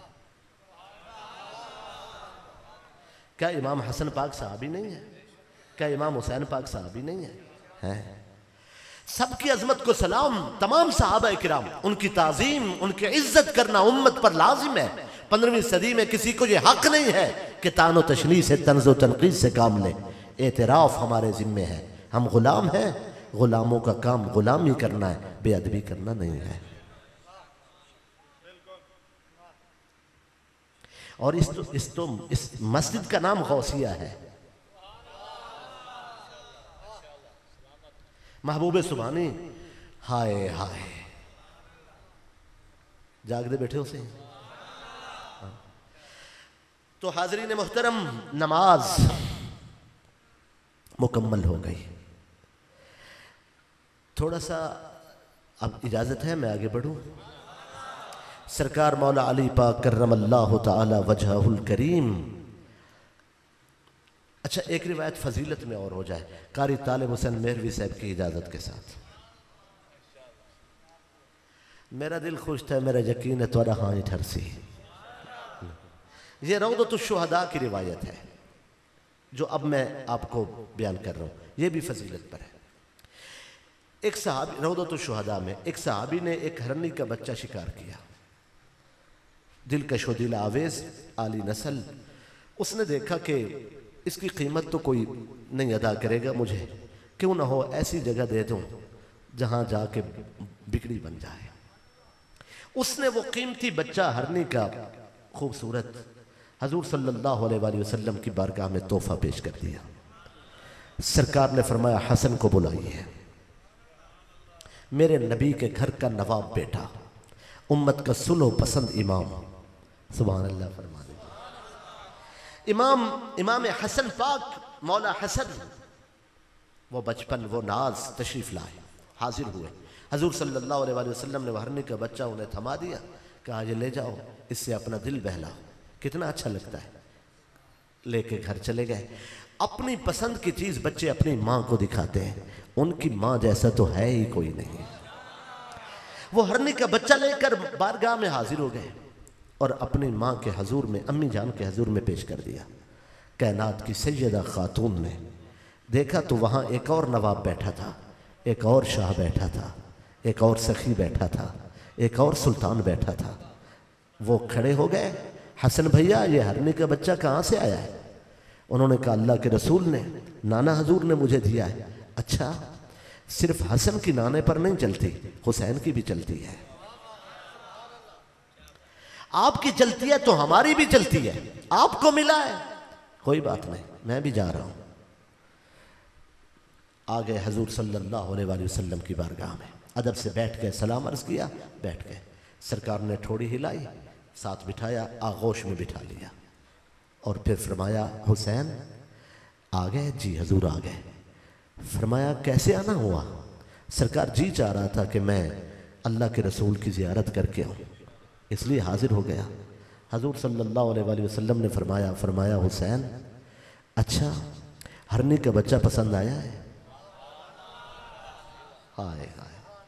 کیا امام حسن پاک صحابی نہیں ہے؟ کیا امام حسین پاک صحابی نہیں ہے؟ سب کی عظمت کو سلام، تمام صحابہ کرام، ان کی تعظیم، ان کی عزت کرنا امت پر لازم ہے۔ 15ویں صدی میں کسی کو یہ حق نہیں ہے کہ طعن و تشنیع سے، طنز و تنقید سے کام لے۔ اعتراف ہمارے ذمے ہے، ہم غلام ہیں، غلاموں کا کام غلامی کرنا ہے، بے ادبی کرنا نہیں ہے۔ اور اس مسجد کا نام غوثیہ ہے۔ محبوب سبحانی، ہائے ہائے، جاگ دے بیٹھے ہو سے۔ تو حاضرین محترم، نماز مکمل ہو گئی۔ تھوڑا سا اب اجازت ہے میں آگے بڑھوں؟ سرکار مولا علی پاک کرم اللہ تعالی وجہہ الکریم۔ اچھا، ایک روایت فضیلت میں اور ہو جائے، قاری طالب حسین مہروی صاحب کی اجازت کے ساتھ۔ میرا دل خوش تھا، میرا یقین ہے تھوڑا ہاں ہی ٹھرسی۔ یہ روضۃ الشہداء کی روایت ہے جو اب میں آپ کو بیان کر رہا ہوں، یہ بھی فضیلت پر ہے۔ ایک صحابی، روضۃ الشہداء میں ایک صحابی نے ایک ہرنی کا بچہ شکار کیا، دلکش و دل آویز، عالی نسل۔ اس نے دیکھا کہ اس کی قیمت تو کوئی نہیں ادا کرے گا، مجھے کیوں نہ ہو ایسی جگہ دے دوں جہاں جا کے بکڑی بن جائے۔ اس نے وہ قیمتی بچہ ہرنی کا خوبصورت حضور صلی اللہ علیہ وآلہ وسلم کی بارگاہ میں تحفہ پیش کر دیا۔ سرکار نے فرمایا حسن کو بلائیے، میرے نبی کے گھر کا نواب بیٹا، امت کا سلو پسند امام، سبحان اللہ فرما دیجیے۔ امام حسن پاک، مولا حسن، وہ بچپن، وہ ناز تشریف لائے، حاضر ہوئے۔ حضور صلی اللہ علیہ وآلہ وسلم نے وہ ہرنی کا بچہ انہیں تھما دیا، کہا یہ لے جاؤ، اس سے اپنا دل بہلاؤ، کتنا اچھا لگتا ہے۔ لے کے گھر چلے گئے۔ اپنی پسند کی چیز بچے اپنی ماں کو دکھاتے ہیں، ان کی ماں جیسا تو ہے ہی کوئی نہیں۔ وہ ہرنی کا بچہ لے کر بارگاہ میں حاضر ہو گئے اور اپنی ماں کے حضور میں، امی جان کے حضور میں پیش کر دیا۔ کائنات کی سیدہ خاتون نے دیکھا تو وہاں ایک اور نواب بیٹھا تھا، ایک اور شاہ بیٹھا تھا، ایک اور سخی بیٹھا تھا، ایک اور سلطان بیٹھا تھا۔ وہ کھڑے ہو گئے، حسن بھیا یہ ہرنی کا بچہ کہاں سے آیا ہے؟ انہوں نے کہا اللہ کے رسول نے، نانا حضور نے مجھے دیا ہے۔ اچھا، صرف حسن کی نانے پر نہیں چلتی، حسین کی بھی چلتی ہے۔ آپ کی چلتی ہے تو ہماری بھی چلتی ہے، آپ کو ملا ہے، کوئی بات نہیں، میں بھی جا رہا ہوں۔ آگے حضور صلی اللہ علیہ وآلہ وسلم کی بارگاہ میں ادب سے بیٹھ کے سلام عرض کیا، بیٹھ گئے۔ سرکار نے ٹھوڑی ہلائی، ساتھ بٹھایا، آغوش میں بٹھا لیا اور پھر فرمایا حسین آ گئے؟ جی حضور آ گئے۔ فرمایا کیسے آنا ہوا؟ سرکار جی چاہ رہا تھا کہ میں اللہ کے رسول کی زیارت کر کے آؤں، اس لیے حاضر ہو گیا۔ حضور صلی اللہ علیہ وآلہ وسلم نے فرمایا حسین اچھا ہرنی کا بچہ پسند آیا ہے؟ ہائے ہائے،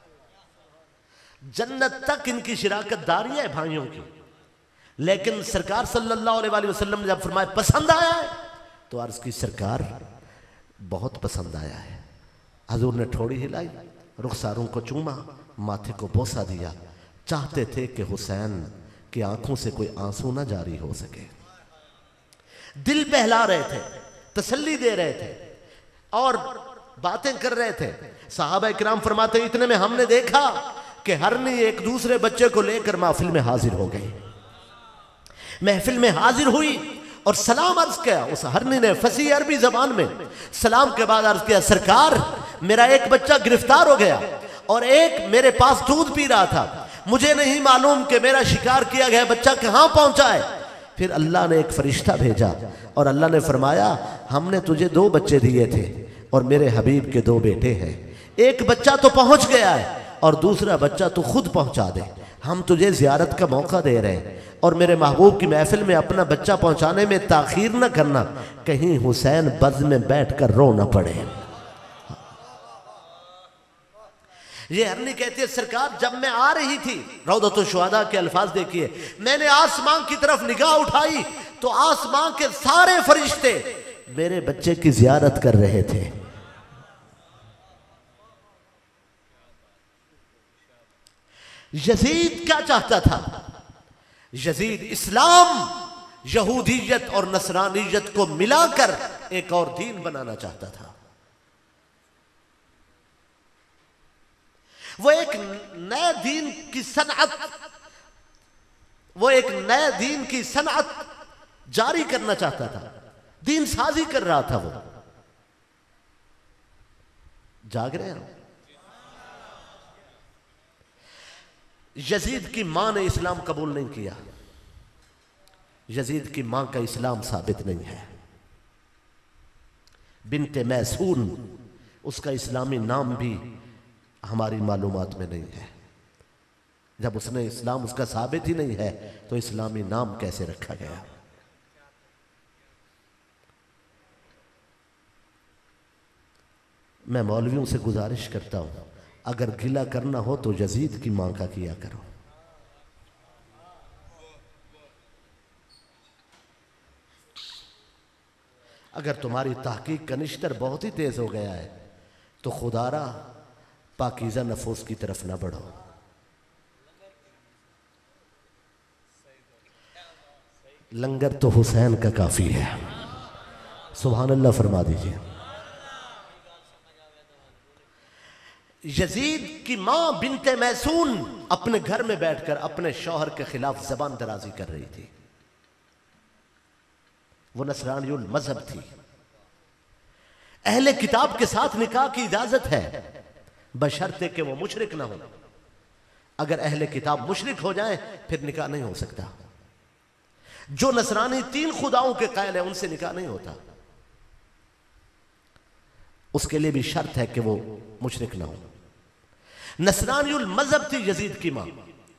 جنت تک ان کی شراکت داری ہے بھائیوں کی، لیکن سرکار صلی اللہ علیہ وآلہ وسلم نے جب فرمایا پسند آیا ہے تو عرض کی سرکار بہت پسند آیا ہے۔ حضور نے تھوڑی ہلائی، رخساروں کو چوما، ماتھے کو بوسہ دیا، چاہتے تھے کہ حسین کی آنکھوں سے کوئی آنسو نہ جاری ہو سکے، دل بہلا رہے تھے، تسلی دے رہے تھے اور باتیں کر رہے تھے۔ صحابہ کرام فرماتے ہیں اتنے میں ہم نے دیکھا کہ ہرنی ایک دوسرے بچے کو لے کر محفل میں حاضر ہو گئی، محفل میں حاضر ہوئی اور سلام عرض کیا۔ اس ہرنی نے فصیح عربی زبان میں سلام کے بعد عرض کیا سرکار میرا ایک بچہ گرفتار ہو گیا اور ایک میرے پاس دودھ پی رہا تھا، مجھے نہیں معلوم کہ میرا شکار کیا گیا بچہ کہاں پہنچا ہے۔ پھر اللہ نے ایک فرشتہ بھیجا اور اللہ نے فرمایا ہم نے تجھے 2 بچے دیے تھے اور میرے حبیب کے 2 بیٹے ہیں، ایک بچہ تو پہنچ گیا ہے اور دوسرا بچہ تو خود پہنچا دے، ہم تجھے زیارت کا موقع دے رہے ہیں اور میرے محبوب کی محفل میں اپنا بچہ پہنچانے میں تاخیر نہ کرنا، کہیں حسین بز میں بیٹھ کر رو نہ پڑے۔ یہ ہرنی کہتی ہے سرکار جب میں آ رہی تھی، روضۃ الشہداء کے الفاظ دیکھیے، میں نے آسمان کی طرف نگاہ اٹھائی تو آسمان کے سارے فرشتے میرے بچے کی زیارت کر رہے تھے۔ یزید کیا چاہتا تھا؟ یزید اسلام، یہودیت اور نصرانیت کو ملا کر ایک اور دین بنانا چاہتا تھا۔ وہ ایک نئے دین کی صنعت جاری کرنا چاہتا تھا، دین سازی کر رہا تھا۔ وہ جاگ رہے ہیں؟ یزید کی ماں نے اسلام قبول نہیں کیا، یزید کی ماں کا اسلام ثابت نہیں ہے۔ بنت میسون اس کا اسلامی نام بھی ہماری معلومات میں نہیں ہے، جب اس نے اسلام اس کا ثابت ہی نہیں ہے تو اسلامی نام کیسے رکھا گیا؟ میں مولویوں سے گزارش کرتا ہوں اگر گلہ کرنا ہو تو یزید کی ماں کا کیا کرو۔ اگر تمہاری تحقیق کا نشتر بہت ہی تیز ہو گیا ہے تو خدا را پاکیزہ نفوس کی طرف نہ بڑھو۔ لنگر تو حسین کا کافی ہے، سبحان اللہ فرما دیجئے۔ یزید کی ماں بنت میسون اپنے گھر میں بیٹھ کر اپنے شوہر کے خلاف زبان درازی کر رہی تھی۔ وہ نصرانی المذہب تھی۔ اہل کتاب کے ساتھ نکاح کی اجازت ہے بشرطے کہ وہ مشرک نہ ہو۔ اگر اہل کتاب مشرک ہو جائیں پھر نکاح نہیں ہو سکتا۔ جو نصرانی 3 خداؤں کے قائل ہیں ان سے نکاح نہیں ہوتا، اس کے لیے بھی شرط ہے کہ وہ مشرک نہ ہو۔ نصرانی المذہب تھی یزید کی ماں،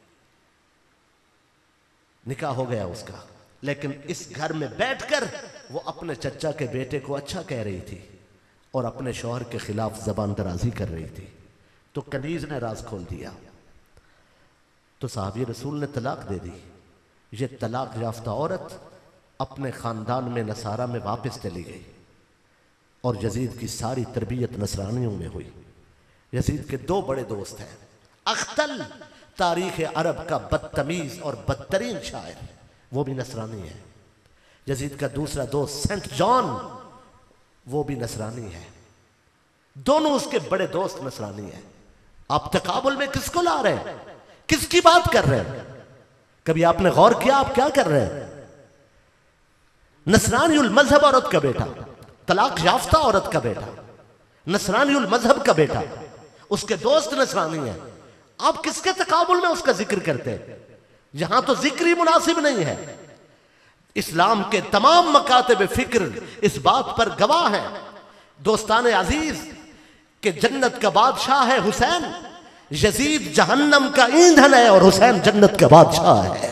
نکاح ہو گیا اس کا، لیکن اس گھر میں بیٹھ کر وہ اپنے چچا کے بیٹے کو اچھا کہہ رہی تھی اور اپنے شوہر کے خلاف زبان درازی کر رہی تھی۔ تو کنیز نے راز کھول دیا تو صحابی رسول نے طلاق دے دی۔ یہ طلاق یافتہ عورت اپنے خاندان میں نصارہ میں واپس چلی گئی اور یزید کی ساری تربیت نصرانیوں میں ہوئی۔ یزید کے 2 بڑے دوست ہیں، اختل تاریخ عرب کا بدتمیز اور بدترین شاعر، وہ بھی نصرانی ہے۔ یزید کا دوسرا دوست سینٹ جان، وہ بھی نصرانی ہے۔ دونوں اس کے بڑے دوست نصرانی ہیں۔ آپ تقابل میں کس کو لا رہے ہیں؟ کس کی بات کر رہے ہیں؟ کبھی آپ نے غور کیا آپ کیا کر رہے ہیں؟ نصرانی المذہب عورت کا بیٹا، طلاق یافتہ عورت کا بیٹا، نصرانی المذہب کا بیٹا، اس کے دوست نصرانی ہیں، آپ کس کے تقابل میں اس کا ذکر کرتے ہیں؟ یہاں تو ذکر ہی مناسب نہیں ہے۔ اسلام کے تمام مکاتب فکر اس بات پر گواہ ہیں دوستان عزیز کہ جنت کا بادشاہ ہے حسین، یزید جہنم کا ایندھن ہے اور حسین جنت کا بادشاہ ہے۔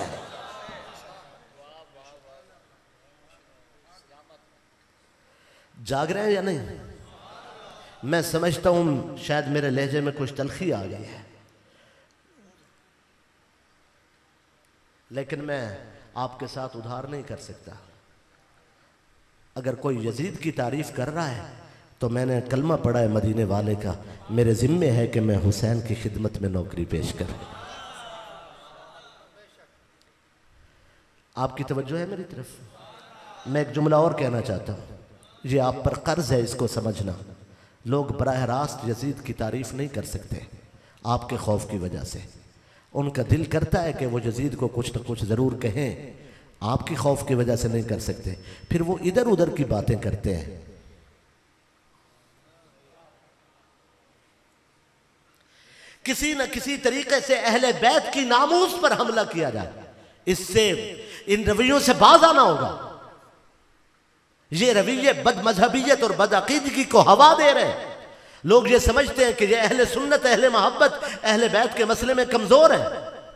جاگ رہے ہیں یا نہیں؟ میں سمجھتا ہوں شاید میرے لہجے میں کچھ تلخی آ گئی ہے، لیکن میں آپ کے ساتھ ادھار نہیں کر سکتا۔ اگر کوئی یزید کی تعریف کر رہا ہے تو میں نے کلمہ پڑھا ہے مدینے والے کا، میرے ذمے ہے کہ میں حسین کی خدمت میں نوکری پیش کروں۔ آپ کی توجہ ہے میری طرف؟ میں ایک جملہ اور کہنا چاہتا ہوں، یہ آپ پر قرض ہے اس کو سمجھنا۔ لوگ براہ راست یزید کی تعریف نہیں کر سکتے آپ کے خوف کی وجہ سے، ان کا دل کرتا ہے کہ وہ یزید کو کچھ نہ کچھ ضرور کہیں، آپ کی خوف کی وجہ سے نہیں کر سکتے، پھر وہ ادھر ادھر کی باتیں کرتے ہیں۔ کسی نہ کسی طریقے سے اہل بیت کی ناموس پر حملہ کیا جائے، اس سے ان رویوں سے باز آنا ہوگا۔ یہ رویے بد مذہبیت اور بد عقیدگی کو ہوا دے رہے ہیں۔ لوگ یہ سمجھتے ہیں کہ یہ اہل سنت، اہل محبت، اہل بیت کے مسئلے میں کمزور ہیں۔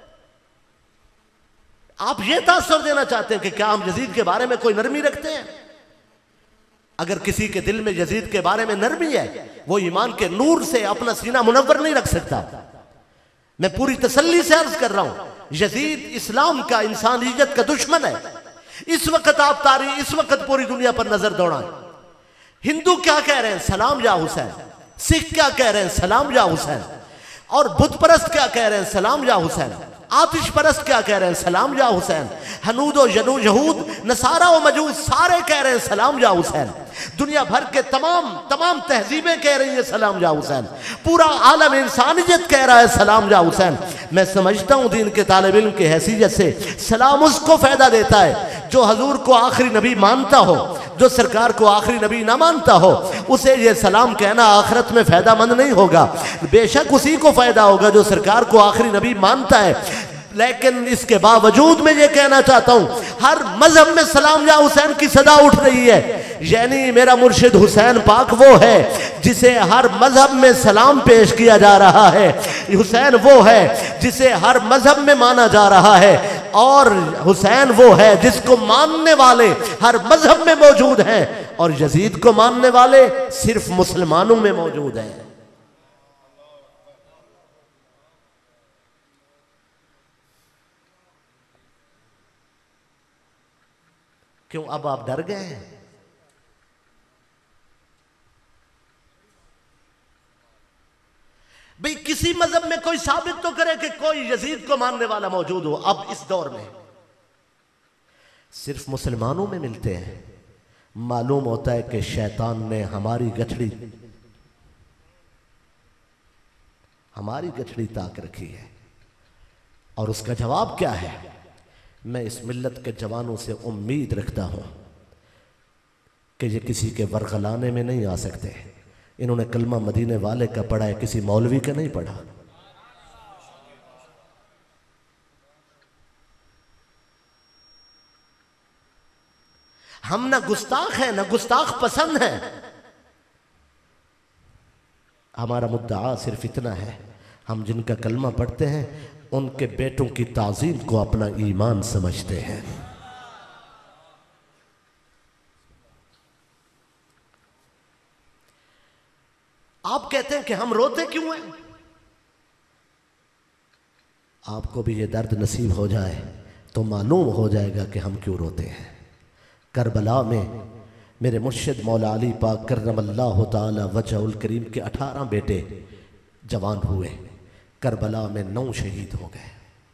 آپ یہ تاثر دینا چاہتے ہیں کہ کیا ہم یزید کے بارے میں کوئی نرمی رکھتے ہیں؟ اگر کسی کے دل میں یزید کے بارے میں نرمی ہے، وہ ایمان کے نور سے اپنا سینہ منور نہیں رکھ سکتا۔ میں پوری تسلی سے عرض کر رہا ہوں، یزید اسلام کا، انسانیت کا دشمن ہے۔ اس وقت پوری دنیا پر نظر دوڑائیں۔ ہندو کیا کہہ رہے ہیں؟ سلام یا حسین۔ سکھ کیا کہہ رہے ہیں؟ سلام یا حسین۔ اور بت پرست کیا کہہ رہے ہیں؟ سلام یا حسین۔ آتش پرست کیا کہہ رہے ہیں؟ سلام یا حسین۔ ہنود و یہود، نصارہ و مجوس سارے کہہ رہے ہیں سلام یا حسین۔ دنیا بھر کے تمام تہذیبیں کہہ رہی ہیں سلام یا حسین۔ پورا عالم انسانیت کہہ رہا ہے سلام یا حسین۔ میں سمجھتا ہوں دین کے طالب علم کی حیثیت سے سلام اس کو فائدہ دیتا ہے جو حضور کو آخری نبی مانتا ہو۔ جو سرکار کو آخری نبی نہ مانتا ہو اسے یہ سلام کہنا آخرت میں فائدہ مند نہیں ہوگا۔ بے شک اسی کو فائدہ ہوگا جو سرکار کو آخری نبی مانتا ہے۔ لیکن اس کے باوجود میں یہ کہنا چاہتا ہوں، ہر مذہب میں سلام یا حسین کی صدا اٹھ رہی ہے، یعنی میرا مرشد حسین پاک وہ ہے جسے ہر مذہب میں سلام پیش کیا جا رہا ہے۔ حسین وہ ہے جسے ہر مذہب میں مانا جا رہا ہے، اور حسین وہ ہے جس کو ماننے والے ہر مذہب میں موجود ہیں، اور یزید کو ماننے والے صرف مسلمانوں میں موجود ہیں۔ کیوں اب آپ ڈر گئے ہیں؟ بھئی کسی مذہب میں کوئی ثابت تو کرے کہ کوئی یزید کو ماننے والا موجود ہو۔ اب اس دور میں صرف مسلمانوں میں ملتے ہیں۔ معلوم ہوتا ہے کہ شیطان نے ہماری گٹھڑی تاک رکھی ہے، اور اس کا جواب کیا ہے؟ میں اس ملت کے جوانوں سے امید رکھتا ہوں کہ یہ کسی کے ورغلانے میں نہیں آ سکتے۔ انہوں نے کلمہ مدینے والے کا پڑھا ہے، کسی مولوی کا نہیں پڑھا۔ ہم نہ گستاخ ہیں، نہ گستاخ پسند ہیں۔ ہمارا مدعا صرف اتنا ہے، ہم جن کا کلمہ پڑھتے ہیں ان کے بیٹوں کی تعظیم کو اپنا ایمان سمجھتے ہیں۔ آپ کہتے ہیں کہ ہم روتے کیوں ہیں؟ آپ کو بھی یہ درد نصیب ہو جائے تو معلوم ہو جائے گا کہ ہم کیوں روتے ہیں۔ کربلا میں میرے مرشد مولا علی پاک کرم اللہ تعالی وجہ الکریم کے 18 بیٹے جوان ہوئے، کربلا میں 9 شہید ہو گئے۔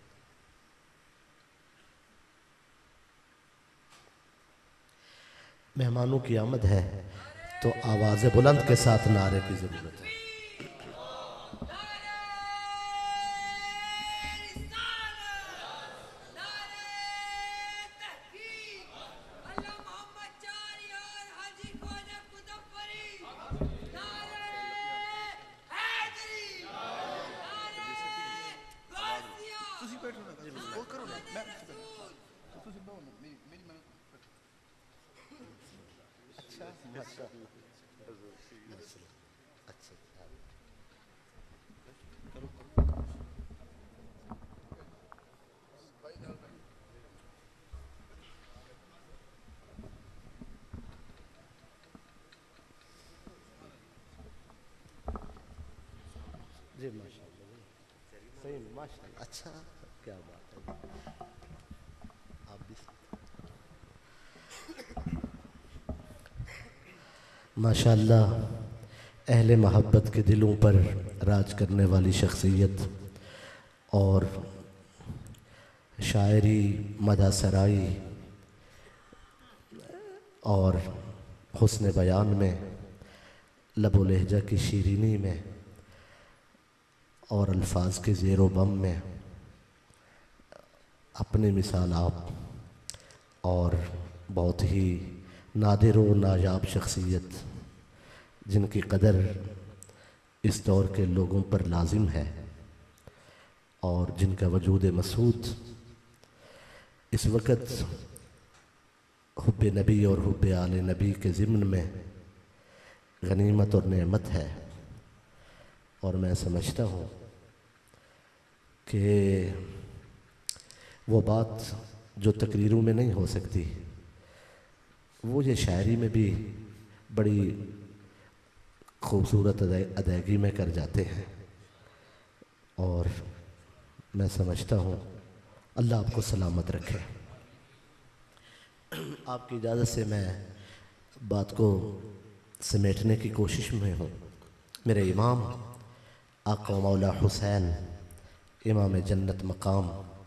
مہمانوں کی آمد ہے تو آواز بلند کے ساتھ نعرے کی ضرورت ہے۔ جی ماشاء اللہ صحیح ماشاء اللہ اچھا کیا بات ہے آپ بھی ماشاء اللہ اہل محبت کے دلوں پر راج کرنے والی شخصیت اور شاعری مدح سرائی اور حسن بیان میں لب و لہجہ کی شیرینی میں اور الفاظ کے زیر و بم میں اپنی مثال آپ اور بہت ہی نادر و نایاب شخصیت جن کی قدر اس دور کے لوگوں پر لازم ہے اور جن کا وجود مسعود اس وقت حب نبی اور حب آل نبی کے ضمن میں غنیمت اور نعمت ہے، اور میں سمجھتا ہوں کہ وہ بات جو تقریروں میں نہیں ہو سکتی وہ یہ شاعری میں بھی بڑی خوبصورت ادائیگی میں کر جاتے ہیں، اور میں سمجھتا ہوں اللہ آپ کو سلامت رکھے۔ آپ کی اجازت سے میں بات کو سمیٹنے کی کوشش میں ہوں۔ میرے امام آقا و مولا حسین امام جنت مقام،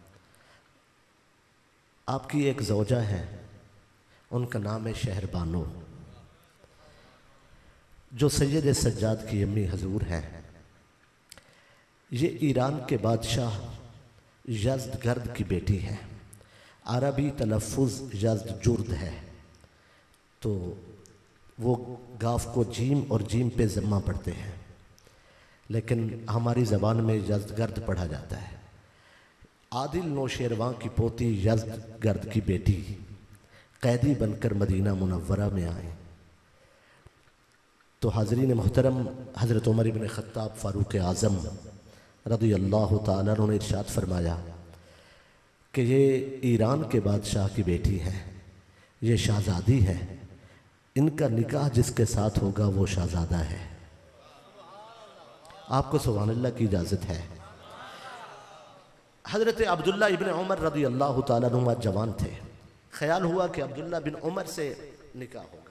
آپ کی ایک زوجہ ہے، ان کا نام ہے شہر بانو، جو سید سجاد کی امی حضور ہیں۔ یہ ایران کے بادشاہ یزدگرد کی بیٹی ہے، عربی تلفظ یزدجرد ہے، تو وہ گاف کو جیم اور جیم پہ ضمہ پڑھتے ہیں، لیکن ہماری زبان میں یزدگرد پڑھا جاتا ہے۔ عادل نوشیروان کی پوتی یزدگرد کی بیٹی قیدی بن کر مدینہ منورہ میں آئیں تو حاضرین محترم حضرت عمر بن خطاب فاروق اعظم رضی اللہ تعالیٰ عنہ نے ارشاد فرمایا کہ یہ ایران کے بادشاہ کی بیٹی ہے، یہ شہزادی ہے، ان کا نکاح جس کے ساتھ ہوگا وہ شہزادہ ہے۔ آپ کو سبحان اللہ کی اجازت ہے۔ حضرت عبداللہ ابن عمر رضی اللہ تعالیٰ عنہ جوان تھے، خیال ہوا کہ عبداللہ بن عمر سے نکاح ہوگا۔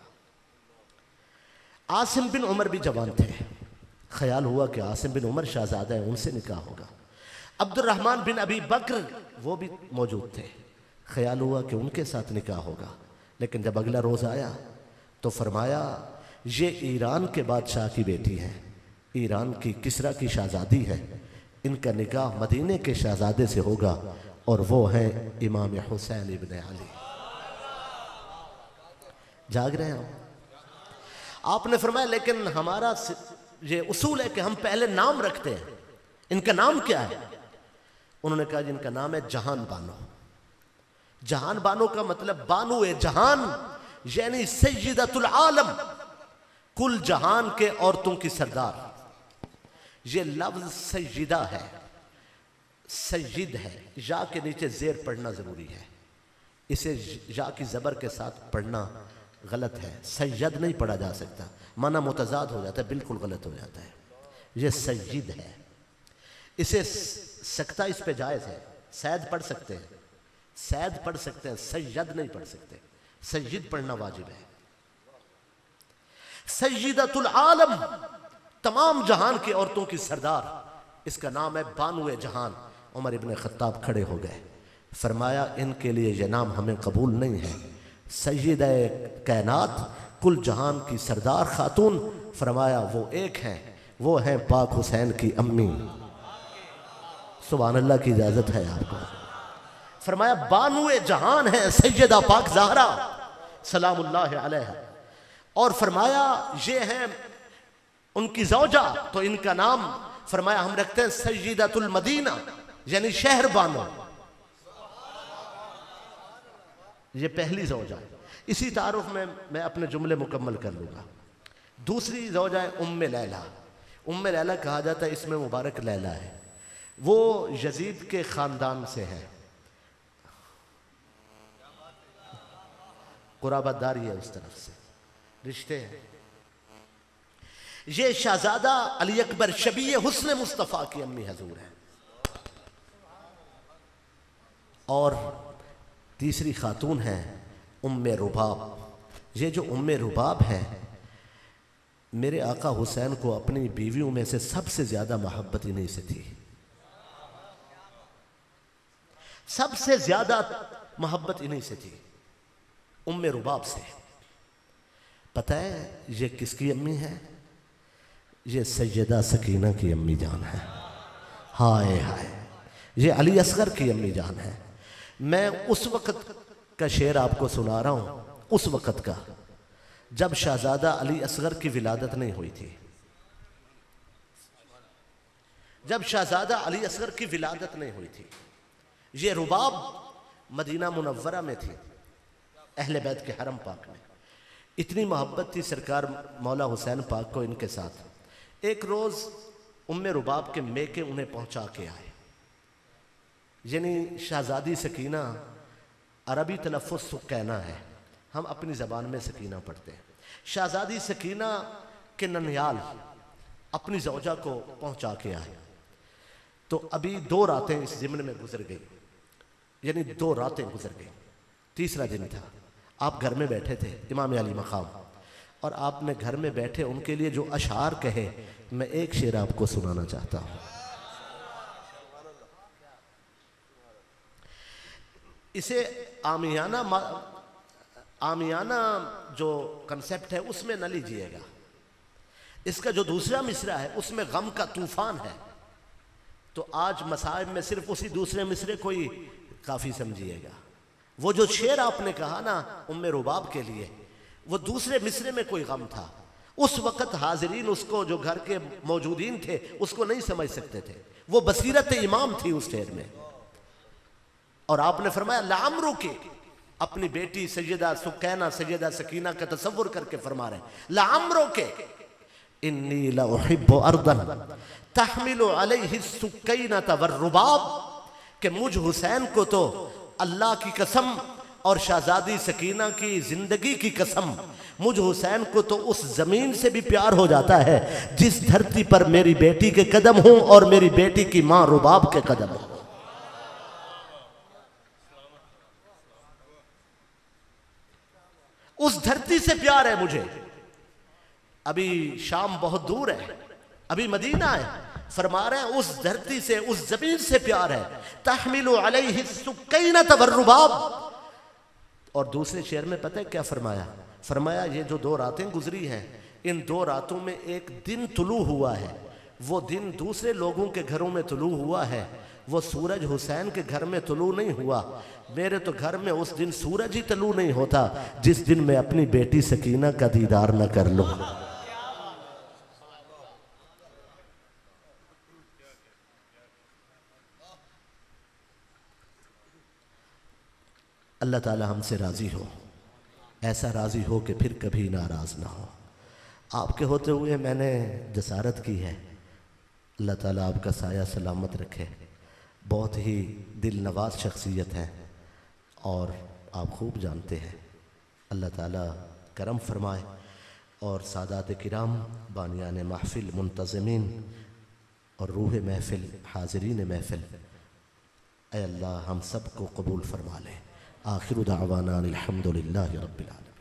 عاصم بن عمر بھی جوان تھے، خیال ہوا کہ عاصم بن عمر شہزادہ ہیں، ان سے نکاح ہوگا۔ عبد الرحمن بن ابی بکر وہ بھی موجود تھے، خیال ہوا کہ ان کے ساتھ نکاح ہوگا، لیکن جب اگلا روز آیا تو فرمایا یہ ایران کے بادشاہ کی بیٹی ہے، ایران کی کسرا کی شہزادی ہے، ان کا نکاح مدینے کے شہزادے سے ہوگا، اور وہ ہیں امام حسین ابن علی۔ جاگ رہے ہیں آپ نے فرمایا لیکن ہمارا یہ اصول ہے کہ ہم پہلے نام رکھتے ہیں، ان کا نام کیا ہے؟ انہوں نے کہا جن کا نام ہے جہان بانو۔ جہان بانو کا مطلب بانو جہان، یعنی سیدۃ العالم، کل جہان کے عورتوں کی سردار۔ یہ لفظ سیدہ ہے، سید ہے، یا کے نیچے زیر پڑھنا ضروری ہے، اسے یا کی زبر کے ساتھ پڑھنا غلط ہے، سید نہیں پڑھا جا سکتا، معنی متضاد ہو جاتا ہے، بالکل غلط ہو جاتا ہے۔ یہ سید ہے، اسے سکتہ اس پہ جائز ہے، سید پڑھ سکتے ہیں، سید پڑھ سکتے ہیں، سید نہیں پڑھ سکتے، سید پڑھنا واجب ہے۔ سیدۃ العالم، تمام جہان کی عورتوں کی سردار، اس کا نام ہے بانو جہان۔ عمر ابن خطاب کھڑے ہو گئے، فرمایا ان کے لیے یہ نام ہمیں قبول نہیں ہے، سیدہ کائنات، کل جہان کی سردار خاتون، فرمایا وہ ایک ہیں، وہ ہیں پاک حسین کی امی۔ سبحان اللہ کی اجازت ہے آپ کو۔ فرمایا بانو جہان ہے سیدہ پاک زہرا سلام اللہ علیہ، اور فرمایا یہ ہیں ان کی زوجہ، تو ان کا نام فرمایا ہم رکھتے ہیں سیدۃ المدینہ، یعنی شہر بانو۔ یہ پہلی زوجہ، اسی تعارف میں میں اپنے جملے مکمل کر لوں گا۔ دوسری زوجہ ام لیلہ، ام لیلہ کہا جاتا ہے، اس میں مبارک لیلہ ہے، وہ یزید کے خاندان سے ہے، قرابت داری ہے اس طرف سے، رشتے ہیں۔ یہ شہزادہ علی اکبر شبیہ حسن مصطفیٰ کی امی حضور ہیں۔ اور تیسری خاتون ہیں ام رباب۔ یہ جو ام رباب ہے، میرے آقا حسین کو اپنی بیویوں میں سے سب سے زیادہ محبت انہی سے تھی، سب سے زیادہ محبت انہی سے تھی، ام رباب سے۔ پتہ ہے یہ کس کی امی ہے؟ یہ سیدہ سکینہ کی امی جان ہے۔ ہائے ہائے، یہ علی اصغر کی امی جان ہے۔ میں اس وقت کا شعر آپ کو سنا رہا ہوں، اس وقت کا جب شہزادہ علی اصغر کی ولادت نہیں ہوئی تھی، جب شہزادہ علی اصغر کی ولادت نہیں ہوئی تھی۔ یہ رباب مدینہ منورہ میں تھی، اہل بیت کے حرم پاک میں۔ اتنی محبت تھی سرکار مولا حسین پاک کو ان کے ساتھ۔ ایک روز ام رباب کے میکے انہیں پہنچا کے آئے، یعنی شہزادی سکینہ، عربی تلفظ سکینہ ہے، ہم اپنی زبان میں سکینہ پڑھتے ہیں۔ شہزادی سکینہ کے ننیال اپنی زوجہ کو پہنچا کے آئے، تو ابھی 2 راتیں اس ضمن میں گزر گئی، یعنی 2 راتیں گزر گئی، تیسرا دن تھا۔ آپ گھر میں بیٹھے تھے امام علی مقام، اور آپ نے گھر میں بیٹھے ان کے لیے جو اشعار کہے، میں ایک شعر آپ کو سنانا چاہتا ہوں۔ اسے آمیانہ جو کنسپٹ ہے اس میں نہ لیجئے گا۔ اس کا جو دوسرا مصرع ہے اس میں غم کا طوفان ہے، تو آج مصائب میں صرف اسی دوسرے مصرے کو ہی کافی سمجھیے گا۔ وہ جو شعر آپ نے کہا نا ام رباب کے لیے، وہ دوسرے مصرے میں کوئی غم تھا۔ اس وقت حاضرین اس کو، جو گھر کے موجودین تھے، اس کو نہیں سمجھ سکتے تھے، وہ بصیرت امام تھی اس شعر میں۔ اور آپ نے فرمایا لعمرو کے، اپنی بیٹی سیدہ سکینہ، سیدہ سکینہ کا تصور کر کے فرما رہے ہیں، لعمرو کے انی لأحب ارضا تحمل علیہ السکینۃ والرباب، کہ مجھ حسین کو تو اللہ کی قسم اور شہزادی سکینہ کی زندگی کی قسم، مجھ حسین کو تو اس زمین سے بھی پیار ہو جاتا ہے جس دھرتی پر میری بیٹی کے قدم ہوں اور میری بیٹی کی ماں رباب کے قدم ہوں۔ اس دھرتی سے پیار ہے مجھے۔ ابھی شام بہت دور ہے، ابھی مدینہ ہے، فرما رہے ہیں اس دھرتی سے، اس زمین سے پیار ہے۔ تحمل علیہ السکینۃ والرباب۔ اور دوسرے شعر میں پتہ ہے کیا فرمایا؟ فرمایا یہ جو 2 راتیں گزری ہیں، ان 2 راتوں میں ایک دن طلوع ہوا ہے، وہ دن دوسرے لوگوں کے گھروں میں طلوع ہوا ہے، وہ سورج حسین کے گھر میں طلوع نہیں ہوا۔ میرے تو گھر میں اس دن سورج ہی طلوع نہیں ہوتا جس دن میں اپنی بیٹی سکینہ کا دیدار نہ کر لوں۔ اللہ تعالی ہم سے راضی ہو، ایسا راضی ہو کہ پھر کبھی ناراض نہ ہو۔ آپ کے ہوتے ہوئے میں نے جسارت کی ہے، اللہ تعالیٰ آپ کا سایہ سلامت رکھے۔ بہت ہی دل نواز شخصیت ہے اور آپ خوب جانتے ہیں، اللہ تعالیٰ کرم فرمائے، اور سادات کرام، بانیان محفل، منتظمین اور روح محفل، حاضرین محفل، اے اللہ ہم سب کو قبول فرما لے۔ آخر دعوانا الحمدللہ رب العالمین۔